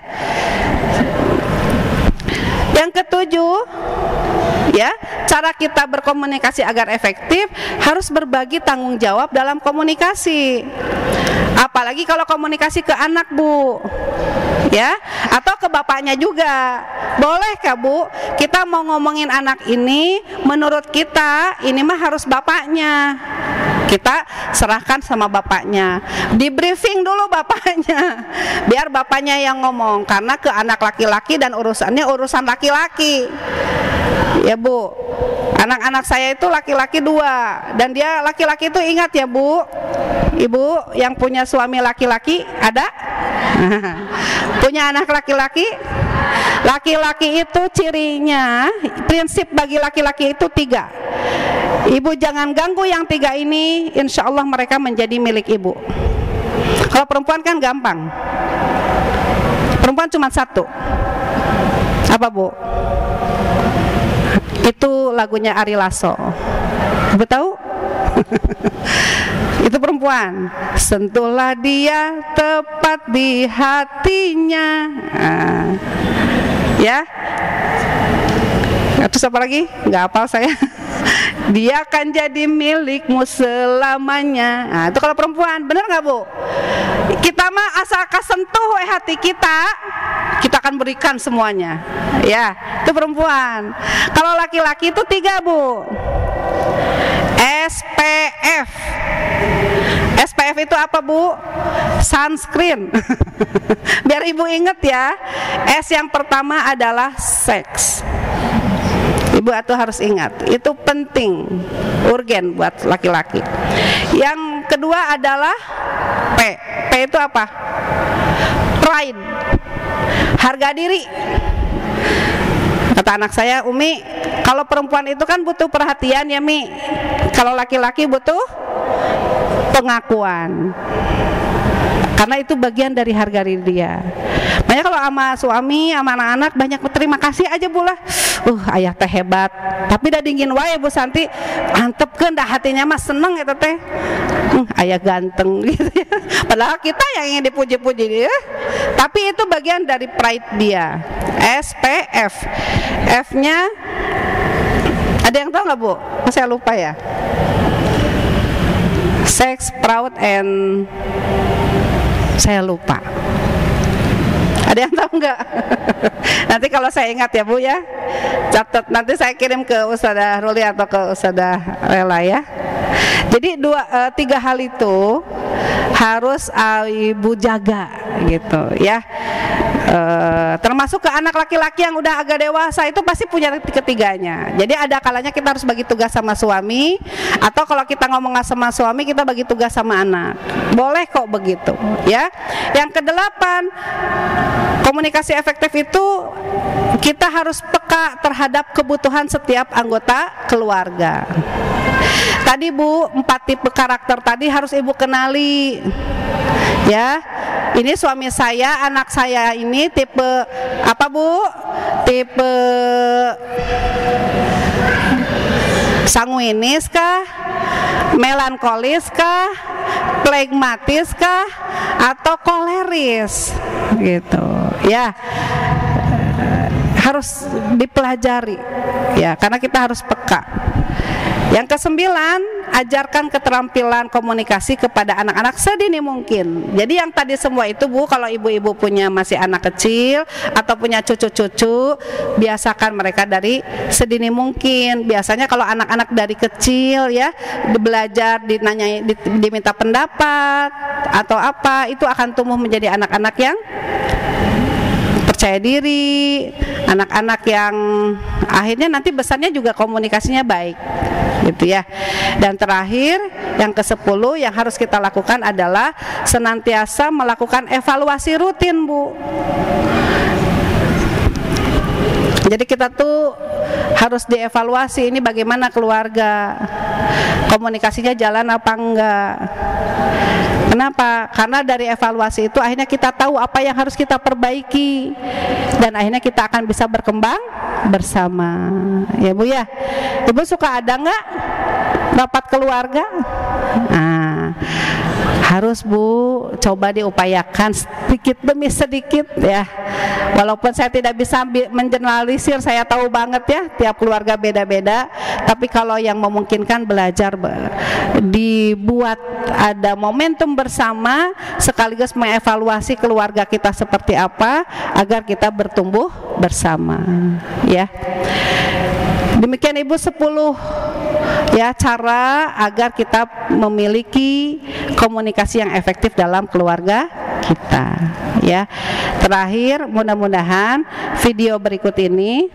Yang ketujuh, ya, cara kita berkomunikasi agar efektif harus berbagi tanggung jawab dalam komunikasi. Apalagi kalau komunikasi ke anak Bu, ya, atau ke bapaknya juga. Bolehkah Bu, kita mau ngomongin anak ini, menurut kita ini mah harus bapaknya. Kita serahkan sama bapaknya, di briefing dulu bapaknya, biar bapaknya yang ngomong, karena ke anak laki-laki dan urusannya urusan laki-laki. Ya Bu, anak-anak saya itu laki-laki dua, dan dia laki-laki itu ingat ya Bu, Ibu yang punya suami laki-laki ada? Punya anak laki-laki? Laki-laki itu cirinya, prinsip bagi laki-laki itu tiga. Ibu jangan ganggu yang tiga ini, insya Allah mereka menjadi milik ibu. Kalau perempuan kan gampang, perempuan cuma satu. Apa Bu? Itu lagunya Ari Lasso. Ibu tahu? Itu perempuan. Sentuhlah dia tepat di hatinya. Nah, ya. Terus apa lagi? Nggak hafal saya. Dia akan jadi milikmu selamanya. Nah, itu kalau perempuan, bener nggak Bu? Kita mah asal kesentuh hati kita, kita akan berikan semuanya. Ya, itu perempuan. Kalau laki-laki itu tiga Bu. S P F. S P F itu apa, Bu? Sunscreen. Biar Ibu inget ya. S yang pertama adalah seks. Ibu atau harus ingat, itu penting, urgen buat laki-laki. Yang kedua adalah P. P itu apa? Pride. Harga diri. Kata anak saya, Umi, kalau perempuan itu kan butuh perhatian ya, Mi. Kalau laki-laki butuh pengakuan. Karena itu bagian dari harga diri dia. Makanya kalau sama suami, sama anak-anak banyak berterima kasih aja Bu lah. Uh, ayah teh hebat. Tapi dah dingin wae Bu Santi. Antepkeun dah hatinya mah seneng eta teh. Uh, ayah ganteng gitu ya. Padahal kita yang ingin dipuji-puji dia. Tapi itu bagian dari pride dia. S P F. F-nya ada yang tahu nggak Bu? Saya lupa ya. Sex, proud, and saya lupa. Ada yang tahu nggak? Nanti kalau saya ingat ya Bu ya, catat. Nanti saya kirim ke Ustadzah Ruli atau ke Ustadzah Lela ya. Jadi dua, e, tiga hal itu harus Ibu jaga gitu ya. E, termasuk ke anak laki-laki yang udah agak dewasa itu pasti punya ketiganya. Jadi ada kalanya kita harus bagi tugas sama suami, atau kalau kita ngomong sama suami kita bagi tugas sama anak. Boleh kok begitu ya. Yang kedelapan, komunikasi efektif itu kita harus peka terhadap kebutuhan setiap anggota keluarga. Tadi Bu, empat tipe karakter tadi harus Ibu kenali ya. Ini suami saya, anak saya ini tipe apa Bu? Tipe sanguinis kah? Melankolis kah? Flegmatis kah? Atau koleris gitu ya. Harus dipelajari ya, karena kita harus peka. Yang kesembilan, ajarkan keterampilan komunikasi kepada anak-anak sedini mungkin. Jadi yang tadi semua itu Bu, kalau ibu-ibu punya masih anak kecil atau punya cucu-cucu, biasakan mereka dari sedini mungkin. Biasanya kalau anak-anak dari kecil ya, belajar, dinanya, diminta pendapat atau apa, itu akan tumbuh menjadi anak-anak yang percaya diri, anak-anak yang akhirnya nanti besarnya juga komunikasinya baik gitu ya. Dan terakhir, yang kesepuluh yang harus kita lakukan adalah senantiasa melakukan evaluasi rutin Bu. Jadi kita tuh harus dievaluasi, ini bagaimana keluarga, komunikasinya jalan apa enggak. Kenapa? Karena dari evaluasi itu akhirnya kita tahu apa yang harus kita perbaiki, dan akhirnya kita akan bisa berkembang bersama. Ya Bu ya. Ibu suka ada nggak rapat keluarga? Nah, harus Bu coba diupayakan sedikit demi sedikit ya. Walaupun saya tidak bisa mengeneralisir, saya tahu banget ya tiap keluarga beda-beda, tapi kalau yang memungkinkan belajar dibuat ada momentum bersama sekaligus mengevaluasi keluarga kita seperti apa agar kita bertumbuh bersama ya. Demikian Ibu sepuluh ya cara agar kita memiliki komunikasi yang efektif dalam keluarga kita ya. Terakhir, mudah-mudahan video berikut ini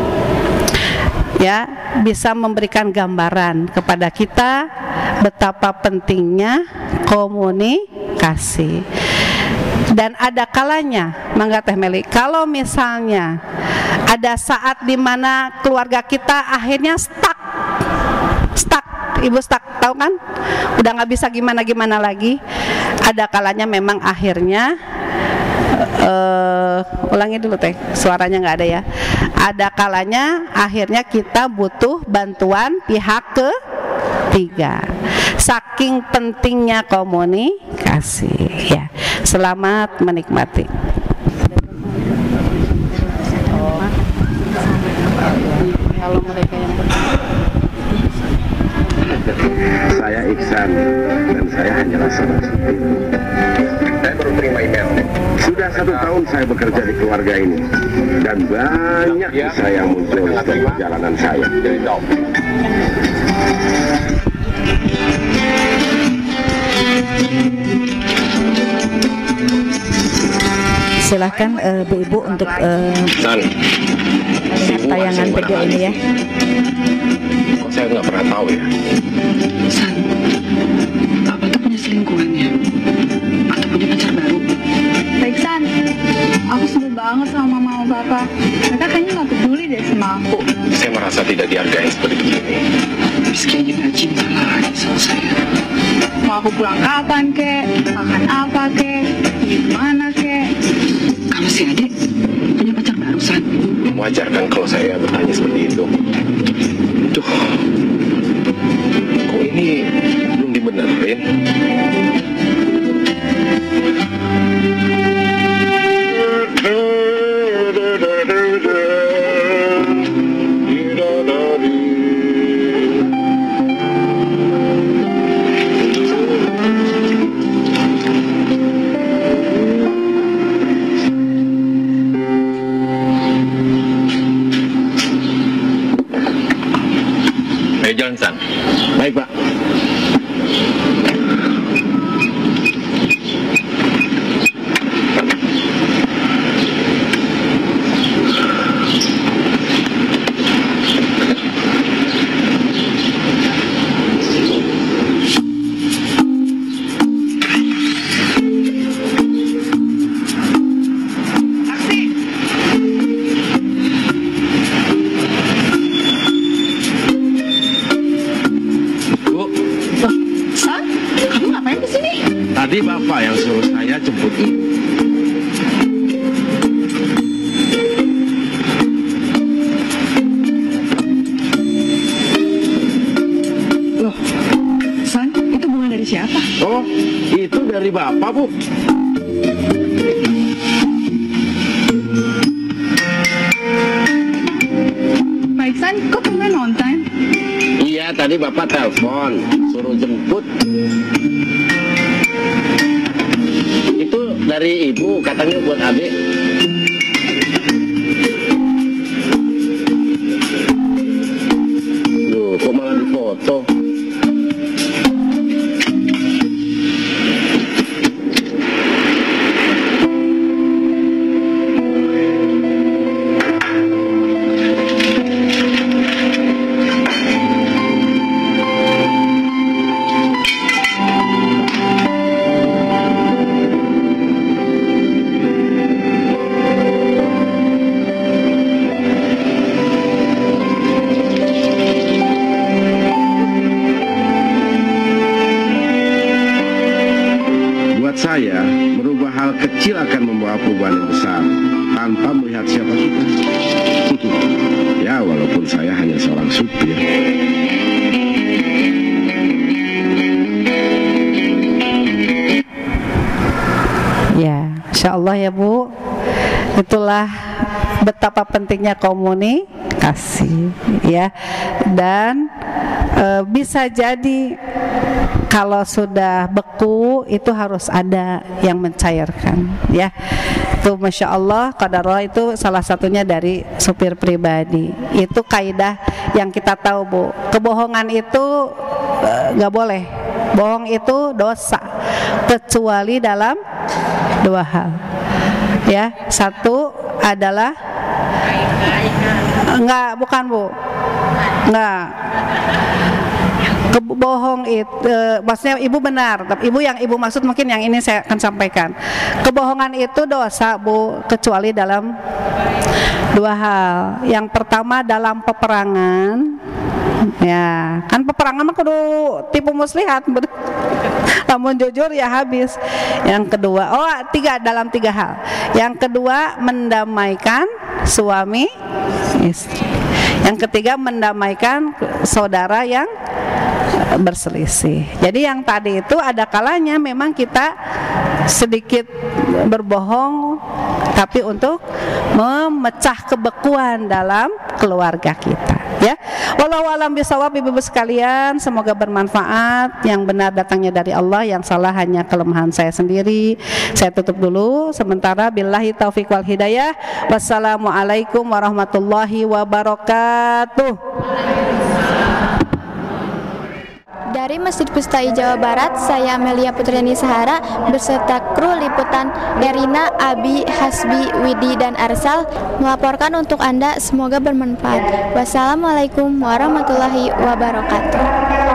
ya bisa memberikan gambaran kepada kita betapa pentingnya komunikasi. Dan ada kalanya, Mangga Teh Meli, kalau misalnya ada saat dimana keluarga kita akhirnya stuck, stuck, Ibu stuck, tahu kan? Udah nggak bisa gimana-gimana lagi. Ada kalanya memang akhirnya, uh, ulangi dulu Teh, suaranya nggak ada ya. Ada kalanya akhirnya kita butuh bantuan pihak ketiga. Saking pentingnya komunikasi ya. Selamat menikmati. Kalau mereka yang saya Iksan dan saya hanyalah seorang supir. Saya baru terima email. Sudah satu tahun saya bekerja di keluarga ini dan banyak kisah yang muncul dalam perjalanan saya. Silahkan uh, Bu Ibu untuk uh, tayangan video ini ya. Kok saya nggak pernah tahu ya? San, Bapak tuh punya selingkuhannya atau punya pacar baru? Baik San, aku sebel banget sama mama sama Bapak. Mereka kayaknya nggak peduli deh sama aku. Saya merasa tidak dihargai seperti ini. Terus kayaknya nggak cinta lagi sama saya. Mau aku pulang kapan kek, makan apa kek, gimana kek. Kalau si adik punya pacar baru, San? Wajar kan kalau saya bertanya seperti itu. Duh, kok ini belum dibenerin? Ayo jalan, San. Baik, Pak. Tadi Bapak yang suruh saya jemput Ibu. Loh, San, itu bunga dari siapa? Oh, itu dari Bapak, Bu. Baik San, kok tumben on time? Iya, tadi Bapak telepon, suruh jemput. Itu dari Ibu, katanya buat adik. Loh, kok malah difoto? Saya merubah hal kecil akan membawa perubahan yang besar tanpa melihat siapa kita. Ya, walaupun saya hanya seorang supir. Ya, insya Allah ya Bu. Itulah betapa pentingnya komunikasi, ya. Dan e, bisa jadi kalau sudah beku itu harus ada yang mencairkan, ya. Itu masya Allah, qadarullah itu salah satunya dari supir pribadi. Itu kaidah yang kita tahu, Bu. Kebohongan itu nggak e, boleh. Bohong itu dosa, kecuali dalam dua hal. Ya, satu adalah enggak, bukan Bu, enggak. Kebohong itu, e, maksudnya Ibu benar, tapi Ibu yang Ibu maksud mungkin yang ini saya akan sampaikan. Kebohongan itu dosa, Bu, kecuali dalam dua hal. Yang pertama dalam peperangan, ya kan peperangan mah kudu tipu muslihat, namun jujur ya habis. Yang kedua, oh tiga dalam tiga hal. Yang kedua mendamaikan suami istri. Yang ketiga mendamaikan saudara yang berselisih. Jadi yang tadi itu ada kalanya memang kita sedikit berbohong, tapi untuk memecah kebekuan dalam keluarga kita, ya. Wallahu a'lam bishawab, ibu-ibu sekalian, semoga bermanfaat. Yang benar datangnya dari Allah, yang salah hanya kelemahan saya sendiri. Saya tutup dulu sementara. Billahi taufiq wal hidayah. Wassalamualaikum warahmatullahi wabarakatuh. Dari Masjid Pustai Jawa Barat, saya Amelia Putriani Sahara beserta kru liputan Erina, Abi, Hasbi, Widi, dan Arsal melaporkan untuk Anda. Semoga bermanfaat. Wassalamualaikum warahmatullahi wabarakatuh.